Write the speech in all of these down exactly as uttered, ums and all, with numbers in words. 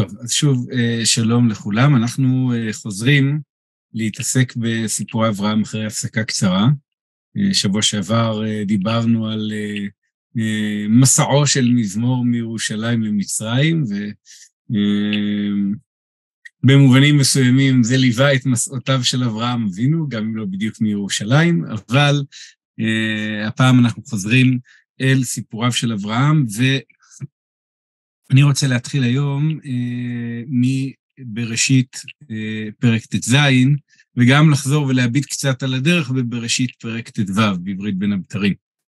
טוב, אז שוב, שלום לכולם. אנחנו חוזרים להתעסק בסיפורי אברהם אחרי הפסקה קצרה. שבוע שעבר דיברנו על מסעו של מזמור מירושלים למצרים, ובמובנים מסוימים זה ליווה את מסעותיו של אברהם אבינו, גם אם לא בדיוק מירושלים, אבל הפעם אנחנו חוזרים אל סיפוריו של אברהם, ו... אני רוצה להתחיל היום אה, מבראשית אה, פרק ט"ז, וגם לחזור ולהביט קצת על הדרך בבראשית פרק ט"ו, בעברית בין הבתרים.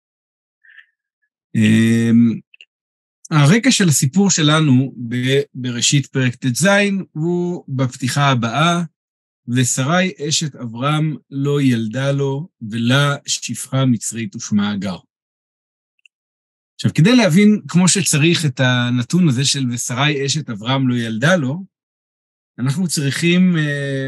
אה, הרקע של הסיפור שלנו בבראשית פרק ט"ז הוא בפתיחה הבאה, ושרי אשת אברהם לא ילדה לו, ולה שפחה מצרית ושמה הגר. עכשיו, כדי להבין כמו שצריך את הנתון הזה של ושרי אשת אברהם לא ילדה לו, אנחנו צריכים אה,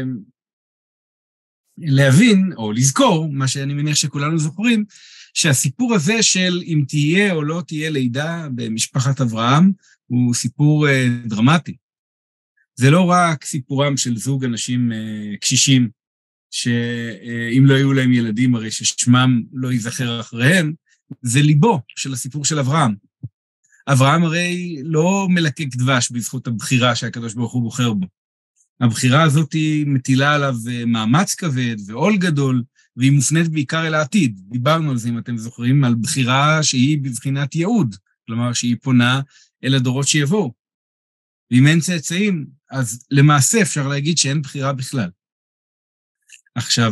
להבין, או לזכור, מה שאני מניח שכולנו זוכרים, שהסיפור הזה של אם תהיה או לא תהיה לידה במשפחת אברהם, הוא סיפור אה, דרמטי. זה לא רק סיפורם של זוג אנשים אה, קשישים, שאם לא היו להם ילדים, הרי ששמם לא ייזכר אחריהם, זה ליבו של הסיפור של אברהם. אברהם הרי לא מלקק דבש בזכות הבחירה שהקדוש ברוך הוא בוחר בו. הבחירה הזאת היא מטילה עליו מאמץ כבד ועול גדול, והיא מופנית בעיקר אל העתיד. דיברנו על זה, אם אתם זוכרים, על בחירה שהיא בבחינת ייעוד, כלומר שהיא פונה אל הדורות שיבואו. ואם אין צאצאים, אז למעשה אפשר להגיד שאין בחירה בכלל. עכשיו,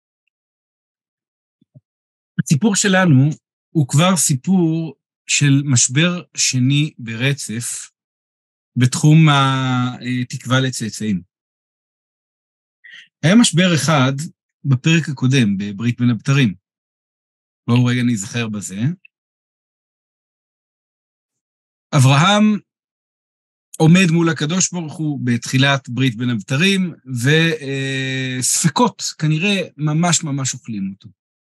הסיפור שלנו הוא כבר סיפור של משבר שני ברצף בתחום התקווה לצאצאים. היה משבר אחד בפרק הקודם, בברית בין הבתרים. בואו רגע נזכר בזה. אברהם עומד מול הקדוש ברוך הוא בתחילת ברית בין הבתרים, וספקות כנראה ממש ממש אוכלים אותו.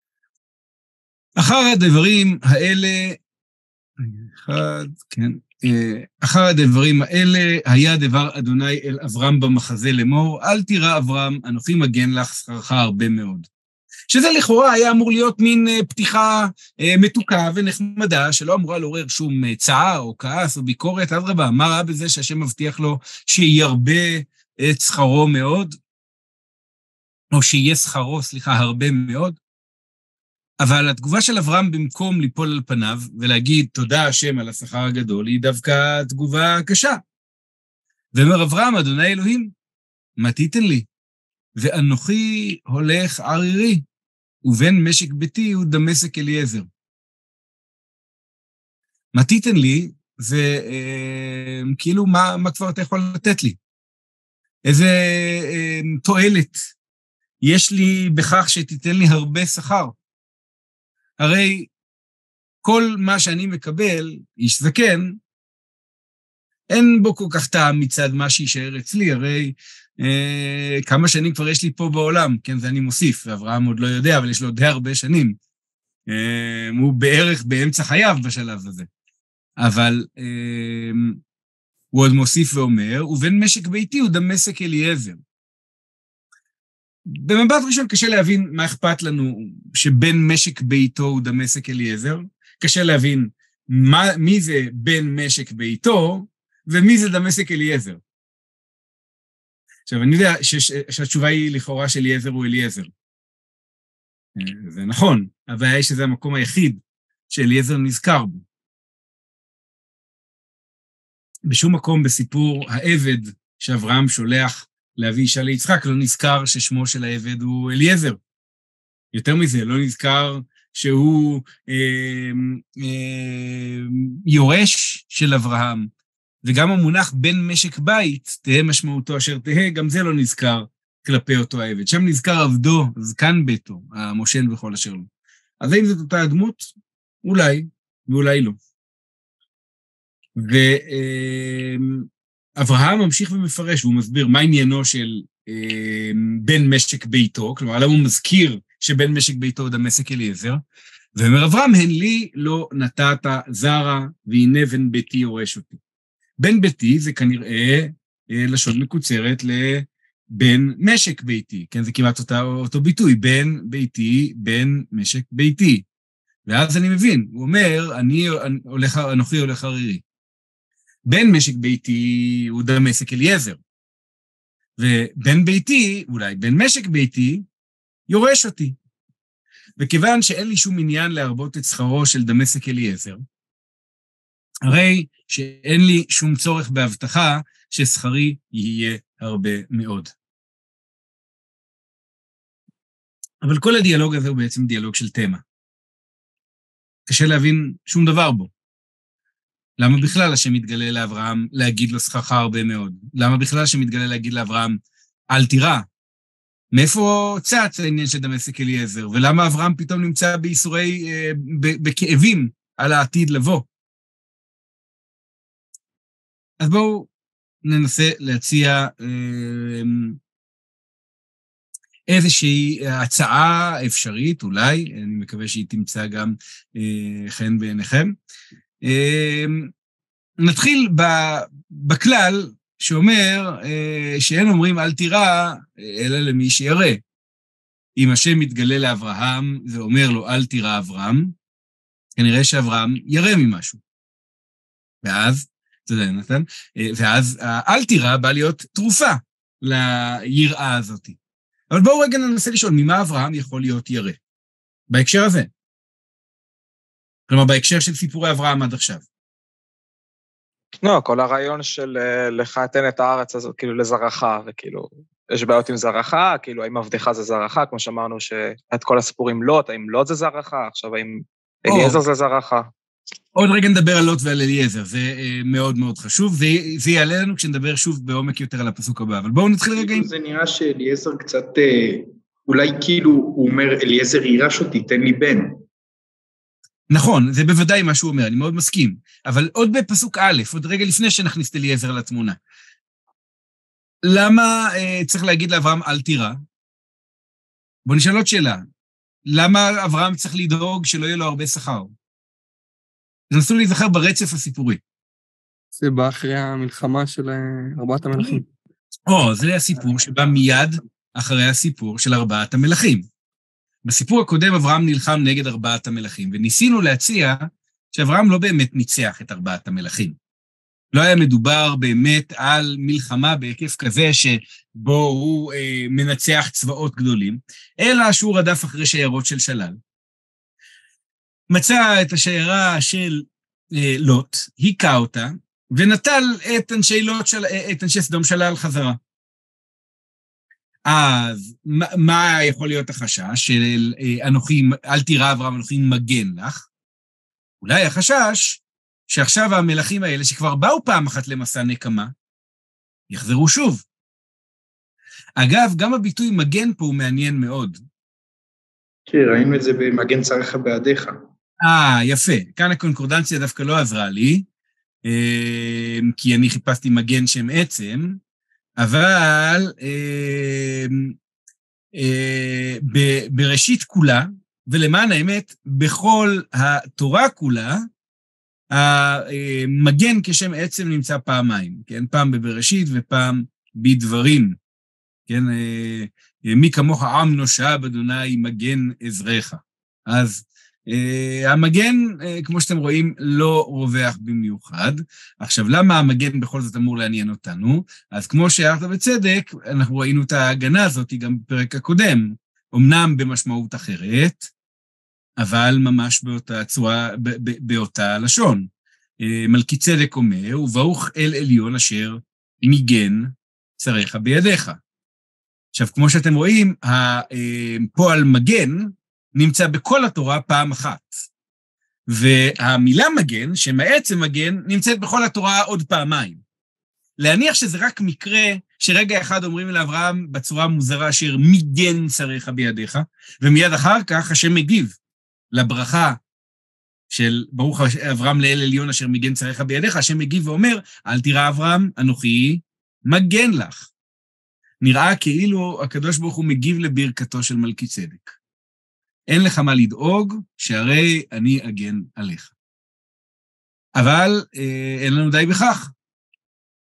אחר הדברים האלה, אחד, כן, אחר הדברים האלה, היה דבר אדוני אל אברהם במחזה לאמור, אל תירא אברהם, אנוכי מגן לך שכרך הרבה מאוד. שזה לכאורה היה אמור להיות מין פתיחה מתוקה ונחמדה, שלא אמורה לעורר שום צער או כעס או ביקורת, אדרבה, מה רע בזה שהשם מבטיח לו שירבה את שכרו מאוד, או שיהיה שכרו, סליחה, הרבה מאוד? אבל התגובה של אברהם במקום ליפול על פניו ולהגיד תודה השם על השכר הגדול, היא דווקא תגובה קשה. ואומר אברהם, אדוני אלוהים, מה תיתן לי? ואנוכי הולך ערירי, ובין משק ביתי הוא דמשק אליעזר. מה תיתן לי? זה אה, כאילו מה, מה כבר אתה יכול לתת לי? איזה אה, תועלת יש לי בכך שתיתן לי הרבה שכר? הרי כל מה שאני מקבל, איש זקן, אין בו כל כך טעם מצד מה שישאר אצלי, הרי אה, כמה שנים כבר יש לי פה בעולם, כן, זה אני מוסיף, ואברהם עוד לא יודע, אבל יש לו די הרבה שנים. אה, הוא בערך באמצע חייו בשלב הזה. אבל אה, הוא עוד מוסיף ואומר, ובין משק ביתי הוא דמשק אליעזר. במבט ראשון קשה להבין מה אכפת לנו שבין משק ביתו הוא דמשק אליעזר, קשה להבין מה, מי זה בין משק ביתו ומי זה דמשק אליעזר. עכשיו, אני יודע ש- שהתשובה היא לכאורה שאליעזר הוא אליעזר. זה נכון, הבעיה היא שזה המקום היחיד שאליעזר נזכר בו. בשום מקום בסיפור העבד שאברהם שולח להביא אישה ליצחק, לא נזכר ששמו של העבד הוא אליעזר. יותר מזה, לא נזכר שהוא אה, אה, יורש של אברהם, וגם המונח בין משק בית, תהא משמעותו אשר תהא, גם זה לא נזכר כלפי אותו העבד. שם נזכר עבדו, זקן ביתו, המושל בכל אשר לו. אז האם זאת אותה הדמות? אולי, ואולי לא. ו... אה, אברהם ממשיך ומפרש, והוא מסביר מה עניינו של אה, בן משק ביתו, כלומר, למה הוא מזכיר שבן משק ביתו הוא דמשק אליעזר, ואומר אברהם, הן לי לא נתת זרע, והנה בן ביתי יורש אותי. בן ביתי זה כנראה לשון מקוצרת לבן משק ביתי, כן, זה כמעט אותה, אותו ביטוי, בן ביתי, בן משק ביתי. ואז אני מבין, הוא אומר, אני הולך, אנוכי הולך ערירי. בן משק ביתי הוא דמשק אליעזר. ובן ביתי, אולי בן משק ביתי, יורש אותי. וכיוון שאין לי שום עניין להרבות את שכרו של דמשק אליעזר, הרי שאין לי שום צורך בהבטחה ששכרי יהיה הרבה מאוד. אבל כל הדיאלוג הזה הוא בעצם דיאלוג של תמה. קשה להבין שום דבר בו. למה בכלל השם מתגלה לאברהם להגיד לו שכרך הרבה מאוד? למה בכלל השם מתגלה להגיד לאברהם, אל תירא? מאיפה צץ העניין של דמשק אליעזר? ולמה אברהם פתאום נמצא בייסורי, אה, בכאבים על העתיד לבוא? אז בואו ננסה להציע אה, איזושהי הצעה אפשרית, אולי, אני מקווה שהיא תמצא גם אה, חן בעיניכם. אה, נתחיל בכלל שאומר אה, שאין אומרים אל תירא, אלא למי שירא. אם השם מתגלה לאברהם ואומר לו אל תירא אברהם, כנראה שאברהם ירא ממשהו. ואז, אתה יודע, נתן, ואז אל תירא בא להיות תרופה ליראה הזאת. אבל בואו רגע ננסה לשאול, ממה אברהם יכול להיות ירא? בהקשר הזה. כלומר, בהקשר של סיפורי אברהם עד עכשיו. לא, כל הרעיון של לך אתן את הארץ הזאת, כאילו לזרעך, וכאילו, יש בעיות עם זרעך, כאילו, האם עבדך זה זרעך, כמו שאמרנו שאת כל הסיפורים לוט, האם לוט זה זרעך, עכשיו האם אליעזר זה זרעך. עוד רגע נדבר על לוט ועל אליעזר, זה מאוד מאוד חשוב, זה יעלה לנו כשנדבר שוב בעומק יותר על הפסוק הבא, אבל בואו נתחיל רגע עם... זה נראה שאליעזר קצת, אולי כאילו הוא אומר, אליעזר יירש אותי, תן לי בן. נכון, זה בוודאי מה שהוא אומר, אני מאוד מסכים, אבל עוד בפסוק א', עוד רגע לפני שנכניס את אליעזר לתמונה. למה אה, צריך להגיד לאברהם אל תירא? בואו נשאל עוד שאלה. למה אברהם צריך לדאוג שלא יהיה לו הרבה שכר? תנסו להיזכר ברצף הסיפורי. זה בא אחרי המלחמה של ארבעת המלכים. או, זה הסיפור שבא מיד אחרי הסיפור של ארבעת המלכים. בסיפור הקודם אברהם נלחם נגד ארבעת המלכים, וניסינו להציע שאברהם לא באמת ניצח את ארבעת המלכים. לא היה מדובר באמת על מלחמה בהיקף כזה שבו הוא אה, מנצח צבאות גדולים, אלא שהוא רדף אחרי שיירות של שלל. מצא את השיירה של אה, לוט, היכה אותה, ונטל את אנשי, לוט של, את אנשי סדום שלל חזרה. אז מה, מה יכול להיות החשש של אה, אנוכי, אל תירא אברהם, אנוכי מגן לך? אולי החשש שעכשיו המלכים האלה שכבר באו פעם אחת למסע נקמה, יחזרו שוב. אגב, גם הביטוי מגן פה הוא מעניין מאוד. כן, ראינו את זה במגן צריך בעדיך. אה, יפה. כאן הקונקורדנציה דווקא לא עזרה לי, אה, כי אני חיפשתי מגן שם עצם, אבל אה, אה, ב, בראשית כולה, ולמען האמת, בכל התורה כולה, המגן כשם עצם נמצא פעמיים, כן? פעם בבראשית ופעם בדברים, כן? מי כמוך עם נושע באדוני מגן עזרך. אז המגן, כמו שאתם רואים, לא רווח במיוחד. עכשיו, למה המגן בכל זאת אמור לעניין אותנו? אז כמו שהערת בצדק, אנחנו ראינו את ההגנה הזאת גם בפרק הקודם, אמנם במשמעות אחרת, אבל ממש באותה צורה, באותה לשון. מלכי צדק אומר, וברוך אל עליון אשר מיגן צריך בידיך. עכשיו, כמו שאתם רואים, הפועל מגן נמצא בכל התורה פעם אחת. והמילה מגן, שמעצם מגן, נמצאת בכל התורה עוד פעמיים. להניח שזה רק מקרה שרגע אחד אומרים לאברהם בצורה מוזרה אשר מיגן צריך בידיך, ומיד אחר כך השם מגיב. לברכה של ברוך אברהם לאל עליון אשר מגן צריך בידיך, השם מגיב ואומר, אל תירא אברהם, אנוכי מגן לך. נראה כאילו הקדוש ברוך הוא מגיב לברכתו של מלכי צדק. אין לך מה לדאוג, שהרי אני אגן עליך. אבל אה, אין לנו די בכך.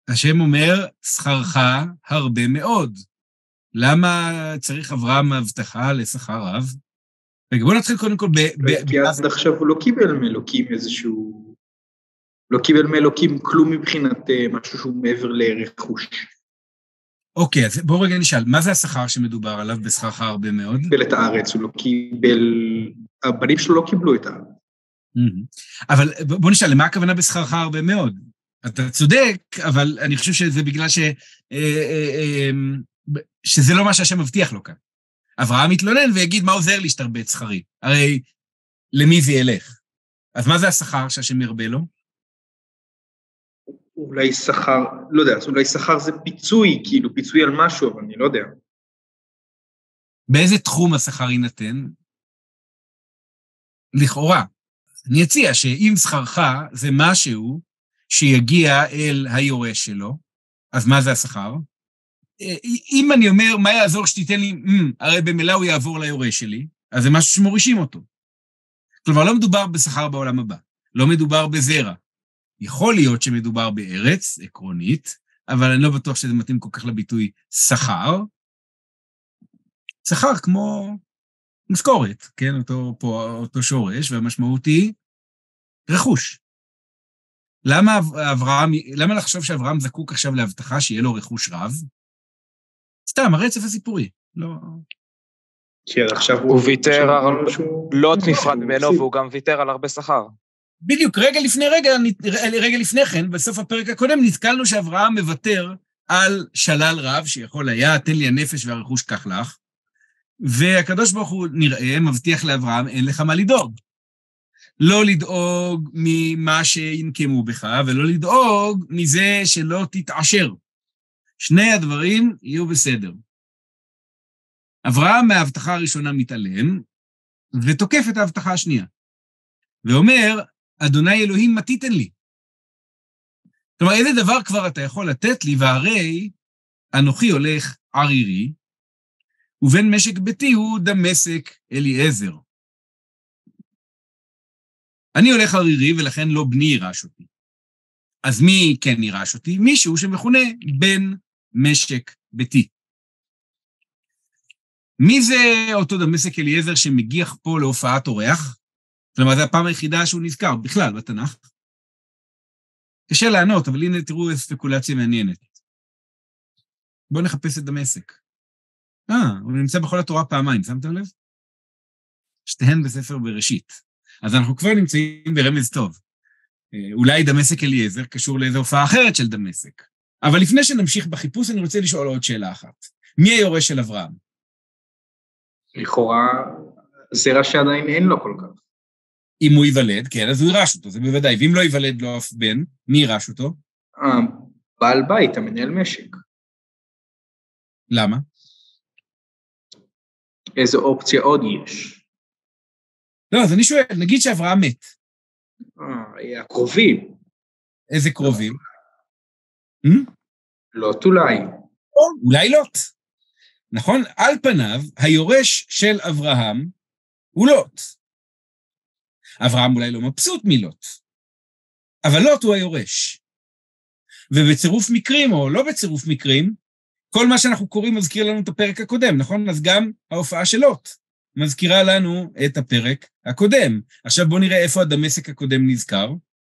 השם אומר, שכרך הרבה מאוד. למה צריך אברהם הבטחה לשכר רב? רגע, בואו נתחיל קודם כל ב... כי עד עכשיו הוא לא קיבל מאלוקים איזשהו... לא קיבל מאלוקים כלום מבחינת משהו שהוא מעבר לרכוש. אוקיי, אז בואו רגע נשאל, מה זה השכר שמדובר עליו בשכרך הרבה מאוד? קיבל את הארץ, הוא לא קיבל... הבנים שלו לא קיבלו את הארץ. אבל בואו נשאל, למה הכוונה בשכרך הרבה מאוד? אתה צודק, אבל אני חושב שזה בגלל ש... שזה לא מה שהשם מבטיח לו כאן. אברהם מתלונן ויגיד, מה עוזר לי שתרבה את שכרי? הרי למי זה ילך? אז מה זה השכר שהשם ירבה לו? אולי שכר, לא יודע, אולי שכר זה פיצוי, כאילו פיצוי על משהו, אבל אני לא יודע. באיזה תחום השכר יינתן? לכאורה. אני אציע שאם שכרך זה משהו שיגיע אל היורש שלו, אז מה זה השכר? אם אני אומר, מה יעזור שתיתן לי, הרי במילא הוא יעבור ליורש שלי, אז זה משהו שמורישים אותו. כלומר, לא מדובר בשכר בעולם הבא, לא מדובר בזרע. יכול להיות שמדובר בארץ, עקרונית, אבל אני לא בטוח שזה מתאים כל כך לביטוי שכר. שכר כמו משכורת, כן? אותו, פה, אותו שורש, והמשמעות היא רכוש. למה אברהם, למה לחשוב שאברהם זקוק עכשיו להבטחה שיהיה לו רכוש רב? סתם, הרצף הסיפורי. לא... כי עכשיו הוא... הוא ויתר, לא נפרד ממנו, והוא גם ויתר על הרבה שכר. בדיוק, רגע לפני רגע, רגע לפני כן, בסוף הפרק הקודם, נתקלנו שאברהם מוותר על שלל רב, שיכול היה, תן לי הנפש והרכוש כך לך, והקדוש ברוך הוא נראה, מבטיח לאברהם, אין לך מה לדאוג. לא לדאוג ממה שינקמו בך, ולא לדאוג מזה שלא תתעשר. שני הדברים יהיו בסדר. אברהם מההבטחה הראשונה מתעלם, ותוקף את ההבטחה השנייה. ואומר, אדוני אלוהים, מה תיתן לי? כלומר, איזה דבר כבר אתה יכול לתת לי, והרי אנוכי הולך ערירי, ובין משק ביתי הוא דמשק אליעזר. אני הולך ערירי, ולכן לא בני יירש אותי. אז מי כן יירש אותי? מישהו שמכונה בן משק ביתי. מי זה אותו דמשק אליעזר שמגיח פה להופעת אורח? כלומר, זו הפעם היחידה שהוא נזכר, בכלל, בתנ"ך. קשה לענות, אבל הנה תראו איזו ספקולציה מעניינת. בואו נחפש את דמשק. אה, הוא נמצא בכל התורה פעמיים, שמתם לב? שתיהן בספר בראשית. אז אנחנו כבר נמצאים ברמז טוב. אולי דמשק אליעזר קשור לאיזו הופעה אחרת של דמשק. אבל לפני שנמשיך בחיפוש, אני רוצה לשאול עוד שאלה אחת. מי היורש של אברהם? לכאורה, זרע שעדיין אין לו כל כך. אם הוא ייוולד, כן, אז הוא יירש אותו, זה בוודאי. ואם לא ייוולד לו אף בן, מי יירש אותו? בעל בית, המנהל משק. למה? איזו אופציה עוד יש? לא, אז אני שואל, נגיד שאברהם מת. אה, הקרובים. איזה קרובים? לוט אולי. אולי לוט. נכון? על פניו, היורש של אברהם הוא לוט. אברהם אולי לא מבסוט מלוט, אבל לוט הוא היורש. ובצירוף מקרים, או לא בצירוף מקרים, כל מה שאנחנו קוראים מזכיר לנו את הפרק הקודם, נכון? אז גם ההופעה של לוט מזכירה לנו את הפרק הקודם. עכשיו בואו נראה איפה הדמשק הקודם נזכר.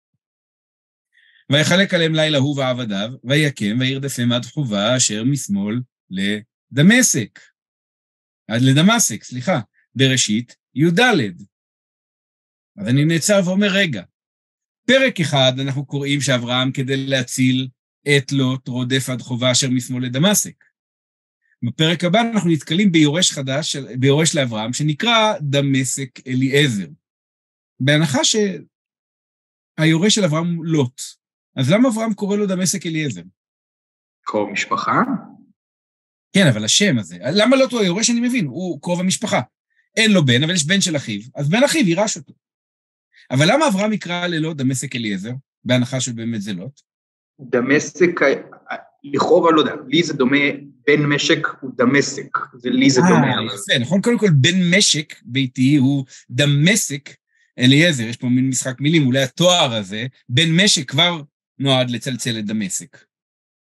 ויחלק עליהם לילה הוא ועבדיו, ויקם וירדפם עד חובה אשר משמאל לדמשק. עד לדמשק, סליחה, בראשית י"ד. אז אני נעצר ואומר, רגע, פרק אחד אנחנו קוראים שאברהם כדי להציל את לוט רודף עד חובה אשר משמאל לדמשק. בפרק הבא אנחנו נתקלים ביורש חדש, ביורש לאברהם, שנקרא דמשק אליעזר. בהנחה שהיורש של אברהם הוא לוט. אז למה אברהם קורא לו דמשק אליעזר? קרוב משפחה? כן, אבל השם הזה. למה לוט הוא היורש? אני מבין, הוא קרוב המשפחה. אין לו בן, אבל יש בן של אחיו, אז בן אחיו יירש אותו. אבל למה אברהם יקרא ללוט דמשק אליעזר, בהנחה שבאמת זה לוט? דמשק, לכאורה לא יודע, לי זה דומה, בן משק הוא דמשק, זה לי זה דומה. יפה, נכון? קודם כל, בן משק ביתי הוא דמשק אליעזר, יש פה מין משחק מילים, אולי התואר הזה, בן משק כבר נועד לצלצל את דמשק.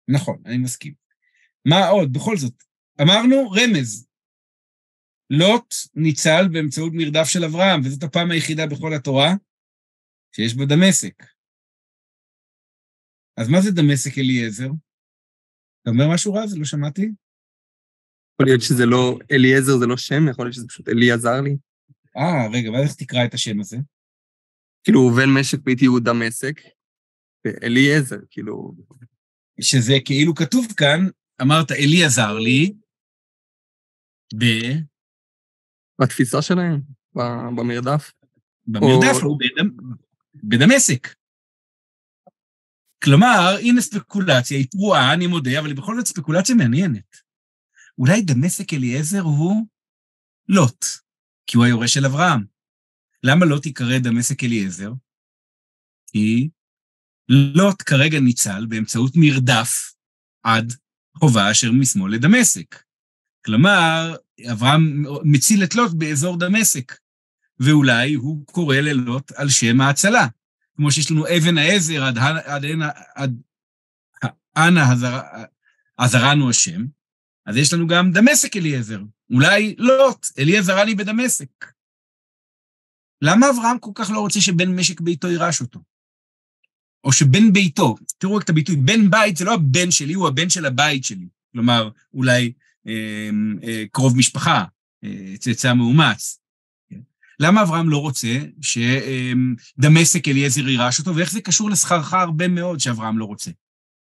נכון, אני מסכים. מה עוד? בכל זאת, אמרנו רמז. לוט ניצל באמצעות מרדף של אברהם, וזאת הפעם היחידה בכל התורה שיש בה דמשק. אז מה זה דמשק אליעזר? אתה אומר משהו רע? זה לא שמעתי? יכול להיות שזה לא, אליעזר זה לא שם, יכול להיות שזה פשוט אלי עזר לי. אה, רגע, ואז איך תקרא את השם הזה? כאילו, ובן משק ביתי הוא דמשק, ואליעזר, כאילו... שזה כאילו כתוב כאן, אמרת אלי עזר לי, ב... בתפיסה שלהם, במרדף. במרדף, או... בדמשק. כלומר, הנה ספקולציה, היא פרועה, אני מודה, אבל היא בכל זאת ספקולציה מעניינת. אולי דמשק אליעזר הוא לוט, כי הוא היורש של אברהם. למה לוט יקרא דמשק אליעזר? כי לוט כרגע ניצל באמצעות מרדף עד חובה אשר משמאל לדמשק. כלומר, אברהם מציל את לוט באזור דמשק, ואולי הוא קורא ללוט על שם ההצלה. כמו שיש לנו אבן העזר, עד, עד, עד, עד אנה עזרנו השם, אז יש לנו גם דמשק אליעזר. אולי לוט, אלי עזרני בדמשק. למה אברהם כל כך לא רוצה שבן משק ביתו יירש אותו? או שבן ביתו, תראו רק את הביטוי, בן בית זה לא הבן שלי, הוא הבן של הבית שלי. כלומר, אולי אה, אה, קרוב משפחה, אה, צאצא מאומץ. למה אברהם לא רוצה שדמשק אליעזר יירש אותו, ואיך זה קשור לשכרך הרבה מאוד שאברהם לא רוצה?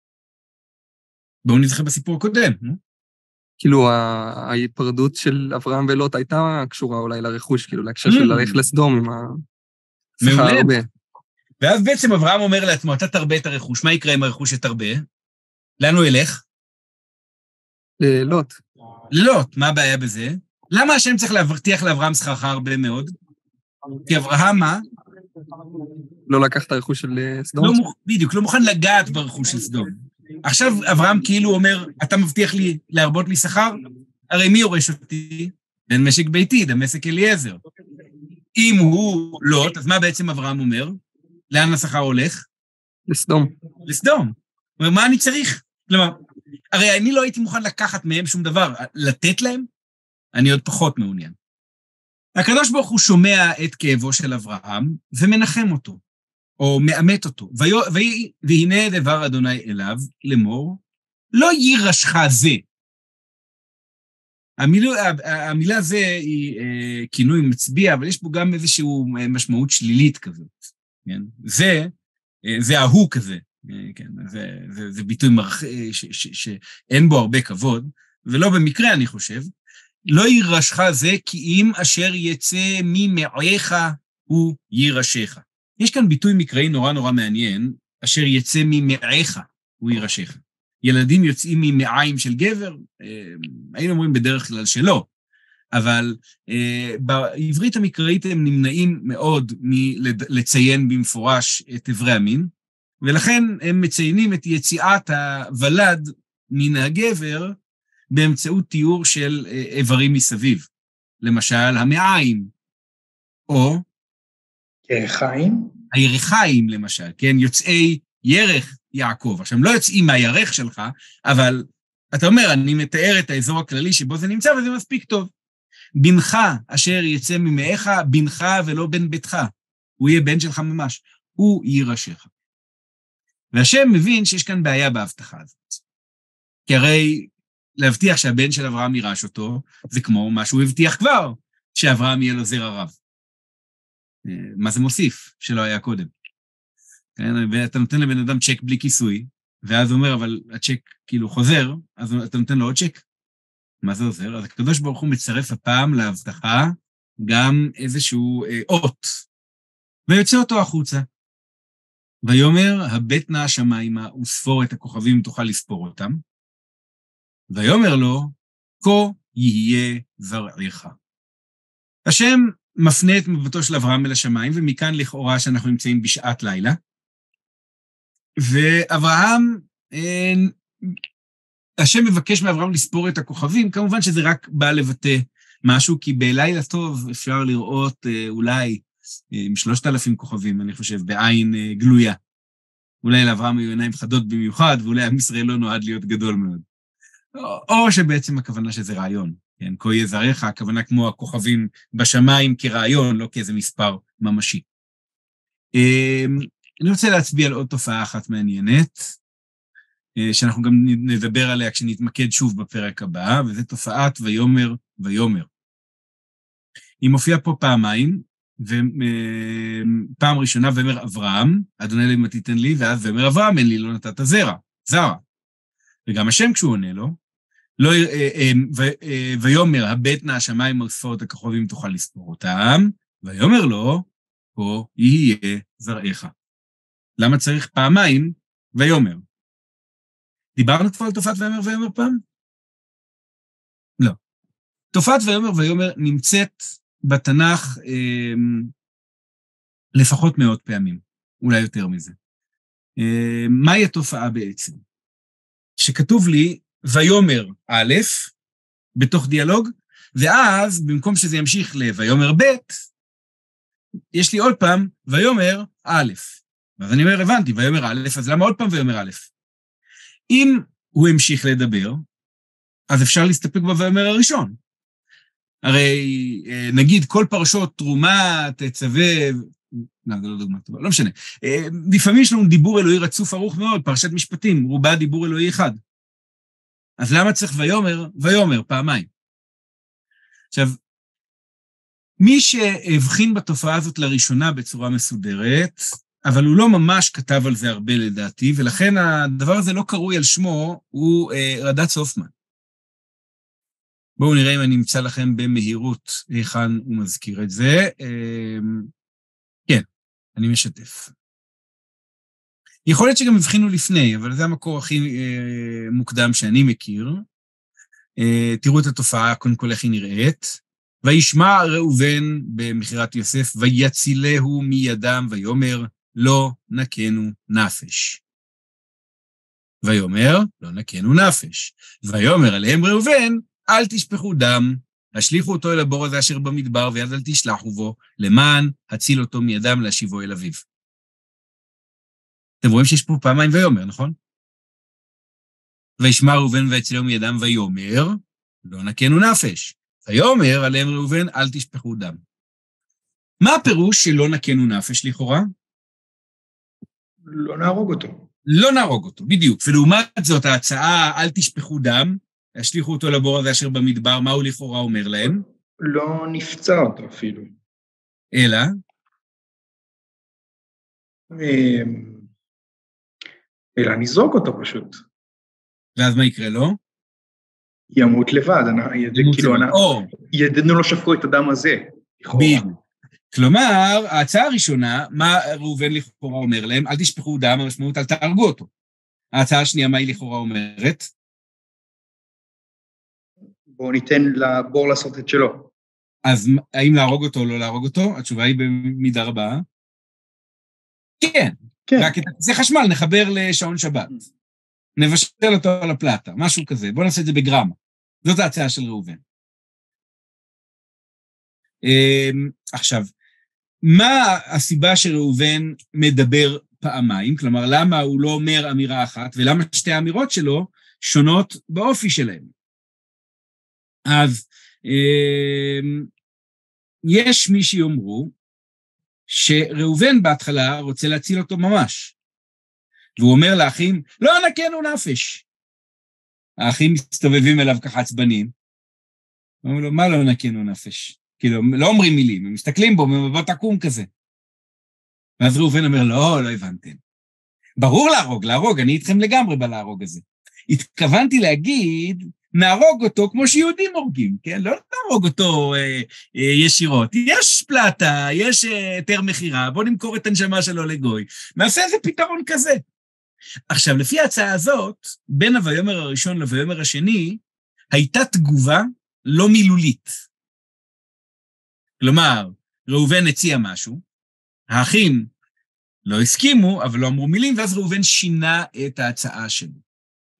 בואו נזכר בסיפור הקודם. כאילו, ההיפרדות של אברהם ולוט הייתה קשורה אולי לרכוש, כאילו, להקשר של ללכת לסדום עם השכר הרבה. ואז בעצם אברהם אומר לעצמו, אתה תרבה את הרכוש, מה יקרה עם הרכוש שתרבה? לאן הוא ילך? ללוט. ללוט, מה הבעיה בזה? למה השם צריך להבטיח לאברהם שכרך הרבה מאוד? כי אברהם מה? לא לקח את הרכוש של סדום? לא, בדיוק, לא מוכן לגעת ברכוש של סדום. עכשיו אברהם כאילו אומר, אתה מבטיח לי להרבות לי שכר? הרי מי יורש אותי? בן משק ביתי, דמשק אליעזר. אם הוא לוט, אז מה בעצם אברהם אומר? לאן השכר הולך? לסדום. לסדום. הוא אומר, מה אני צריך? כלומר, הרי אני לא הייתי מוכן לקחת מהם שום דבר, לתת להם? אני עוד פחות מעוניין. הקדוש ברוך הוא שומע את כאבו של אברהם ומנחם אותו, או מאמת אותו. והנה דבר אדוני אליו, לאמור, לא יירשך זה. המילה, המילה זה היא אה, כינוי מצביע, אבל יש בו גם איזושהי משמעות שלילית כזאת. כן? זה, אה, זה ההוא כזה. אה, כן? זה, זה, זה ביטוי מרח... ש, ש, ש, שאין בו הרבה כבוד, ולא במקרה אני חושב, לא יירשך זה כי אם אשר יצא ממעיך הוא יירשך. יש כאן ביטוי מקראי נורא נורא מעניין, אשר יצא ממעיך הוא יירשך. ילדים יוצאים ממעיים של גבר, היינו אומרים בדרך כלל שלא, אבל בעברית המקראית הם נמנעים מאוד מלציין במפורש את עברי המין, ולכן הם מציינים את יציאת הוולד מן הגבר, באמצעות תיאור של איברים מסביב. למשל, המעיים, או... ירחיים? הירחיים, למשל, כן? יוצאי ירך יעקב. עכשיו, הם לא יוצאים מהירך שלך, אבל אתה אומר, אני מתאר את האזור הכללי שבו זה נמצא, וזה מספיק טוב. בנך אשר יצא ממאיך, בנך ולא בן ביתך. הוא יהיה בן שלך ממש. הוא יירשך. והשם מבין שיש כאן בעיה בהבטחה הזאת. כי הרי... להבטיח שהבן של אברהם יירש אותו, זה כמו מה שהוא הבטיח כבר, שאברהם יהיה לו זרע רב. מה זה מוסיף, שלא היה קודם? ואתה נותן לבן אדם צ'ק בלי כיסוי, ואז הוא אומר, אבל הצ'ק כאילו חוזר, אז אתה נותן לו עוד צ'ק. מה זה עוזר? אז הקדוש ברוך הוא מצרף הפעם להבטחה גם איזשהו אה, אות, ויוצא אותו החוצה. ויאמר, הבט נא השמיימה וספור את הכוכבים, תוכל לספור אותם. ויאמר לו, כה יהיה זרעך. השם מפנה את מבטו של אברהם אל השמיים, ומכאן לכאורה שאנחנו נמצאים בשעת לילה. ואברהם, אה, השם מבקש מאברהם לספור את הכוכבים, כמובן שזה רק בא לבטא משהו, כי בלילה טוב אפשר לראות אה, אולי עם שלושת אלפים כוכבים, אני חושב, בעין אה, גלויה. אולי לאברהם היו עיניים חדות במיוחד, ואולי עם ישראל לא נועד להיות גדול מאוד. או שבעצם הכוונה שזה רעיון, כן? כה יהיה זרעך, הכוונה כמו הכוכבים בשמיים כרעיון, לא כאיזה מספר ממשי. אני רוצה להצביע על עוד תופעה אחת מעניינת, שאנחנו גם נדבר עליה כשנתמקד שוב בפרק הבא, וזה תופעת ויומר ויומר. היא מופיעה פה פעמיים, ופעם ראשונה ואומר אברהם, אדוני אלוהים מה תיתן לי, ואז ואומר אברהם, אין לי, לא נתת זרע, זרע. וגם השם כשהוא עונה לו, לא, ויומר, הבט נא השמיים וספור את הכוכבים תוכל לספור אותם, ויומר לו, כה יהיה זרעך. למה צריך פעמיים ויומר? דיברנו כבר על תופעת ויומר ויומר פעם? לא. תופעת ויומר ויומר נמצאת בתנ"ך אה, לפחות מאות פעמים, אולי יותר מזה. אה, מהי התופעה בעצם? שכתוב לי ויומר א', בתוך דיאלוג, ואז במקום שזה ימשיך לויומר ב', יש לי עוד פעם ויומר א'. ואז אני אומר, הבנתי, ויומר א', אז למה עוד פעם ויומר א'? אם הוא המשיך לדבר, אז אפשר להסתפק בויומר הראשון. הרי נגיד כל פרשות תרומה, תצווה, לא, זה לא דוגמה טובה, לא משנה. לפעמים יש לנו דיבור אלוהי רצוף ארוך מאוד, פרשת משפטים, רובה דיבור אלוהי אחד. אז למה צריך ויומר? ויומר, פעמיים. עכשיו, מי שהבחין בתופעה הזאת לראשונה בצורה מסודרת, אבל הוא לא ממש כתב על זה הרבה לדעתי, ולכן הדבר הזה לא קרוי על שמו, הוא אה, רד"צ הופמן. בואו נראה אם אני אמצא לכם במהירות היכן הוא מזכיר את זה. אה, כן, אני משתף. יכול להיות שגם הבחינו לפני, אבל זה המקור הכי אה, מוקדם שאני מכיר. אה, תראו את התופעה, קודם כל איך היא נראית. וישמע ראובן במכירת יוסף, ויצילהו מידם, ויאמר, לא נקנו נפש. ויאמר, לא נקנו נפש. ויאמר עליהם ראובן, אל תשפכו דם, השליכו אותו אל הבור הזה אשר במדבר, ויד אל תשלחו בו, למען הציל אותו מידם להשיבו אל אביו. אתם רואים שיש פה פעמיים ויאמר, נכון? וישמע ראובן ויצילהו מידם, ויאמר, לא נקנו נפש. ויאמר עליהם ראובן, אל תשפכו דם. מה הפירוש שלא נקנו נפש לכאורה? לא נהרוג אותו. לא נהרוג אותו, בדיוק. ולעומת זאת, ההצעה, אל תשפכו דם, השליכו אותו לבור הזה אשר במדבר, מה הוא לכאורה אומר להם? לא נפצע אותו אפילו. אלא? אלא נזרוק אותו פשוט. ואז מה יקרה לו? ימות לבד. ידינו לא שפכו את הדם הזה. בדיוק. כלומר, ההצעה הראשונה, מה ראובן לכאורה אומר להם? אל תשפכו דם, המשמעות, אל תהרגו אותו. ההצעה השנייה, מה היא לכאורה אומרת? בואו ניתן לבור לעשות את שלו. אז האם להרוג אותו או לא להרוג אותו? התשובה היא במידה רבה. כן. כן. רק את זה חשמל, נחבר לשעון שבת. נבשל אותו על הפלטה, משהו כזה. בואו נעשה את זה בגרם. זאת ההצעה של ראובן. עכשיו, מה הסיבה שראובן מדבר פעמיים? כלומר, למה הוא לא אומר אמירה אחת, ולמה שתי האמירות שלו שונות באופי שלהם? אז יש מי שיאמרו שראובן בהתחלה רוצה להציל אותו ממש, והוא אומר לאחים, לא נקנו נפש. האחים מסתובבים אליו ככה עצבנים, אומרים לו, מה לא נקנו נפש? כאילו, לא אומרים מילים, הם מסתכלים בו, במבט עקום כזה. ואז ראובן אומר, לא, לא הבנתם. ברור להרוג, להרוג, אני איתכם לגמרי בלהרוג הזה. התכוונתי להגיד, נהרוג אותו כמו שיהודים הורגים, כן? לא נהרוג אותו אה, אה, ישירות. יש פלטה, יש היתר אה, מחירה, בוא נמכור את הנשמה שלו לגוי. נעשה איזה פתרון כזה. עכשיו, לפי ההצעה הזאת, בין הויומר הראשון לויומר השני, הייתה תגובה לא מילולית. כלומר, ראובן הציע משהו, האחים לא הסכימו, אבל לא אמרו מילים, ואז ראובן שינה את ההצעה שלו.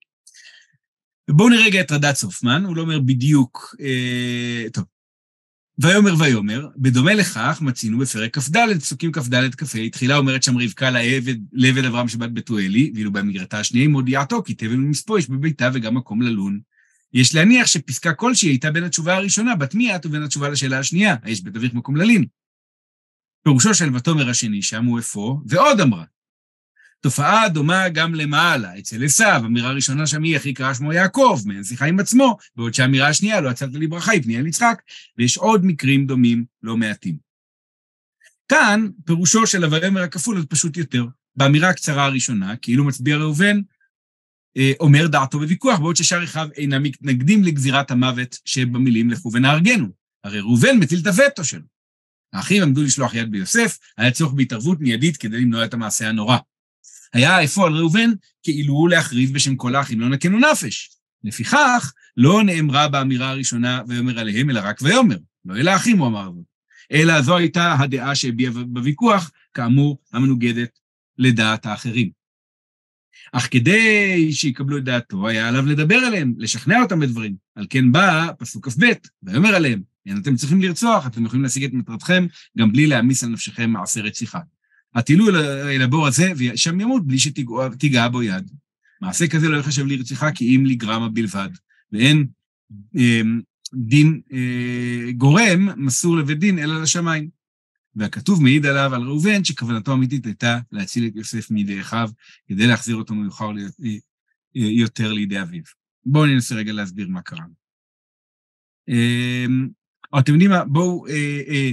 ובואו נראה רגע את רד"צ הופמן, הוא לא אומר בדיוק, אה, טוב, ויאמר ויאמר, בדומה לכך מצינו בפרק כ"ד, פסוקים כ"ד כ"ה, תחילה אומרת שם רבקה לעבד, לעבד אברהם שבת בתואלי, ואילו במגרתה השנייה היא מודיעתו, כי תבן ומספו יש בביתה וגם מקום ללון. יש להניח שפסקה כלשהי הייתה בין התשובה הראשונה, בתמיהת ובין התשובה לשאלה השנייה, יש בית אביך מקום ללין. פירושו של ותאמר השני שם הוא אפוא, ועוד אמרה. תופעה דומה גם למעלה, אצל עשיו, אמירה ראשונה שם היא, אחי קרא שמו יעקב, מעין שיחה עם עצמו, בעוד שהאמירה השנייה, לא עצרת לי ברכה, היא פנייה ליצחק, ויש עוד מקרים דומים לא מעטים. כאן, פירושו של הויאמר הכפול עוד פשוט יותר. באמירה הקצרה הראשונה, כאילו מצביע ראובן, אומר דעתו בוויכוח, בעוד ששאר אחיו אינם מתנגדים לגזירת המוות שבמילים לכו ונהרגנו. הרי ראובן מטיל את הווטו שלו. האחים עמדו לשלוח יד ביוסף, היה צורך בהתערבות מיידית כדי למנוע את המעשה הנורא. היה אפוא על ראובן כאילו להכריז בשם כל האחים לא נקנו נפש. לפיכך, לא נאמרה באמירה הראשונה ויאמר עליהם, אלא רק ויאמר. לא אלה האחים, הוא אמר זאת. אלא זו הייתה הדעה שהביעה בוויכוח, כאמור, המנוגדת לדעת האחרים. אך כדי שיקבלו את דעתו, היה עליו לדבר עליהם, לשכנע אותם בדברים. על כן בא פסוק כ"ב, ויאמר עליהם, אתם צריכים לרצוח, אתם יכולים להשיג את מטרתכם, גם בלי להעמיס על נפשכם מעשה רציחה. הטילו אל הבור הזה, ושם ימות בלי שתיגע בו יד. מעשה כזה לא יחשב לרציחה, כי אם לגרמה בלבד. ואין אה, דין אה, גורם, מסור לבית דין, אלא לשמיים. והכתוב מעיד עליו על ראובן, שכוונתו אמיתית הייתה להציל את יוסף מידי אחיו, כדי להחזיר אותו מאוחר יותר לידי אביו. בואו ננסה רגע להסביר מה קרה. אה, או אתם יודעים מה, בואו... אה, אה,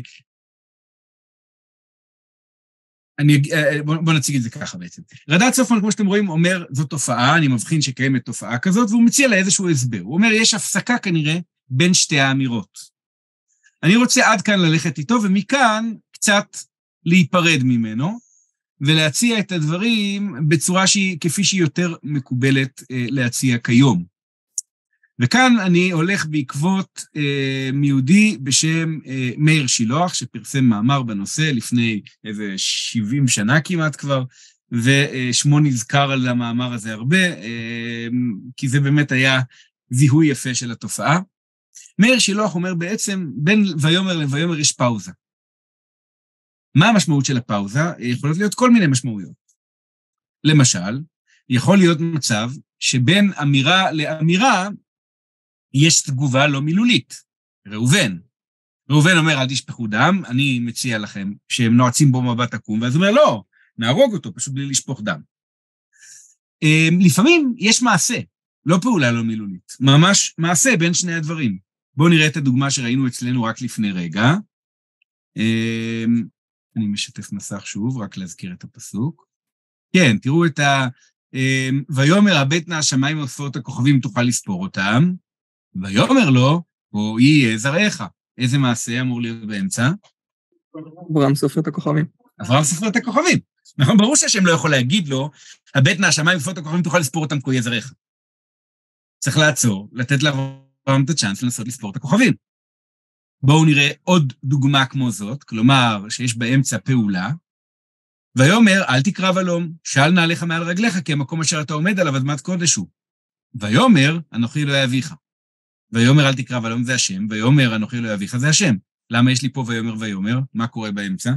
אני, בוא, בוא נציג את זה ככה בעצם. רד"ד סופרמן, כמו שאתם רואים, אומר, זו תופעה, אני מבחין שקיימת תופעה כזאת, והוא מציע לה איזשהו הסבר. הוא אומר, יש הפסקה כנראה בין שתי האמירות. אני רוצה עד כאן ללכת איתו, ומכאן קצת להיפרד ממנו, ולהציע את הדברים בצורה שהיא, כפי שהיא יותר מקובלת אה, להציע כיום. וכאן אני הולך בעקבות אה, מיהודי בשם אה, מאיר שילוח, שפרסם מאמר בנושא לפני איזה שבעים שנה כמעט כבר, ושמו נזכר על המאמר הזה הרבה, אה, כי זה באמת היה זיהוי יפה של התופעה. מאיר שילוח אומר בעצם, בין ויאמר לויאמר יש פאוזה. מה המשמעות של הפאוזה? יכולות להיות כל מיני משמעויות. למשל, יכול להיות מצב שבין אמירה לאמירה, יש תגובה לא מילולית, ראובן. ראובן אומר, אל תשפכו דם, אני מציע לכם שהם נועצים בו מבט עקום, ואז הוא אומר, לא, נהרוג אותו, פשוט בלי לשפוך דם. לפעמים יש מעשה, לא פעולה לא מילולית, ממש מעשה בין שני הדברים. בואו נראה את הדוגמה שראינו אצלנו רק לפני רגע. אני משתף מסך שוב, רק להזכיר את הפסוק. כן, תראו את ה... ויאמר הבט נא השמיים וספור הכוכבים, תוכל לספור אותם. ויאמר לו, או יהיה זרעך. איזה מעשה אמור להיות באמצע? אברהם סופר את הכוכבים. אברהם סופר את הכוכבים. נכון, ברור שהשם לא יכול להגיד לו, הבט נא השמיים וספור את הכוכבים, תוכל לספור אותם כי יהיה זרעך. צריך לעצור, לתת לאברהם את הצ'אנס לנסות לספור את הכוכבים. בואו נראה עוד דוגמה כמו זאת, כלומר שיש באמצע פעולה, ויאמר, אל תקרא ולום, שאל נעליך מעל רגליך, כי המקום אשר אתה עומד עליו אדמת קודש הוא. ויאמר, אנוכי אלוהי אביך. ויאמר, אל תקרא ולום זה השם, ויאמר, אנוכי אלוהי אביך זה השם. למה יש לי פה ויאמר ויאמר? מה קורה באמצע?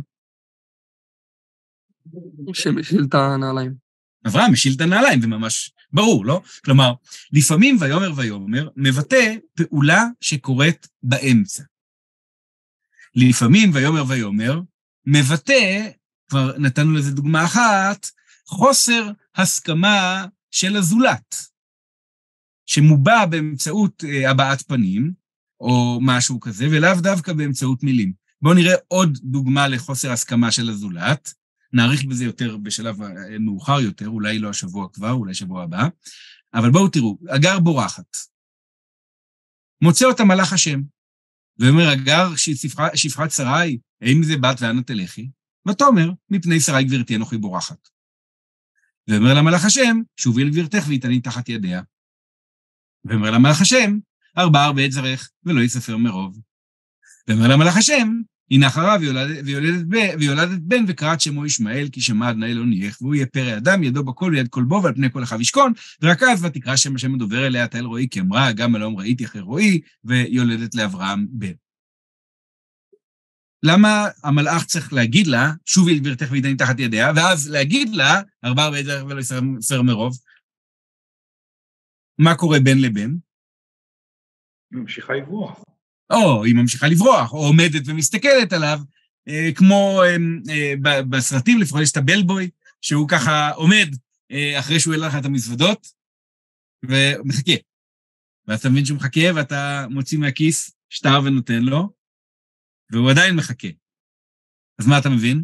שמשיל את הנעליים. אברהם משיל את הנעליים, זה ממש ברור, לא? כלומר, לפעמים ויאמר ויאמר מבטא פעולה שקורית באמצע. לפעמים ויאמר ויאמר מבטא, כבר נתנו לזה דוגמה אחת, חוסר הסכמה של הזולת, שמובע באמצעות הבעת פנים, או משהו כזה, ולאו דווקא באמצעות מילים. בואו נראה עוד דוגמה לחוסר הסכמה של הזולת, נעריך בזה יותר בשלב מאוחר יותר, אולי לא השבוע כבר, אולי שבוע הבא, אבל בואו תראו, אגר בורחת. מוצא אותה מלאך השם, ואומר, אגר שפחת שרי, האם זה בת ואנה תלכי? ותאמר, מפני שרי גברתי אנוכי בורחת. ואומר לה מלאך השם, שובי אל גברתך ויתני תחת ידיה. ואומר לה מלאך השם, ארבע ארבע את זרעך, ולא יספר מרוב. ואומר לה מלאך השם, הנה אחריו ויולדת בן, וקראת שמו ישמעאל, כי שמע אדוני לא נייך, והוא יהיה פרא אדם, ידו בכל ויד כל בו, ועל פני כל אחיו ישכון, ורק אז ותקרא שם השם הדובר אליה, אתה אל רועי, כי אמרה, גם אלוהים ראיתי אחרי רועי, ויולדת לאברהם בן. למה המלאך צריך להגיד לה, שובי אל גבירתך והתעני תחת ידיה, ואז להגיד לה, ארבע בעזר ולא יסר מרוב, מה קורה בין לבין? היא ממשיכה לברוח. או, היא ממשיכה לברוח, או עומדת ומסתכלת עליו, אה, כמו אה, אה, בסרטים, לפחות יש את הבלבוי, שהוא ככה עומד אה, אחרי שהוא העלה לך את המזוודות, ומחכה. ואתה מבין שהוא מחכה, ואתה מוציא מהכיס שטר ונותן לו, והוא עדיין מחכה. אז מה אתה מבין?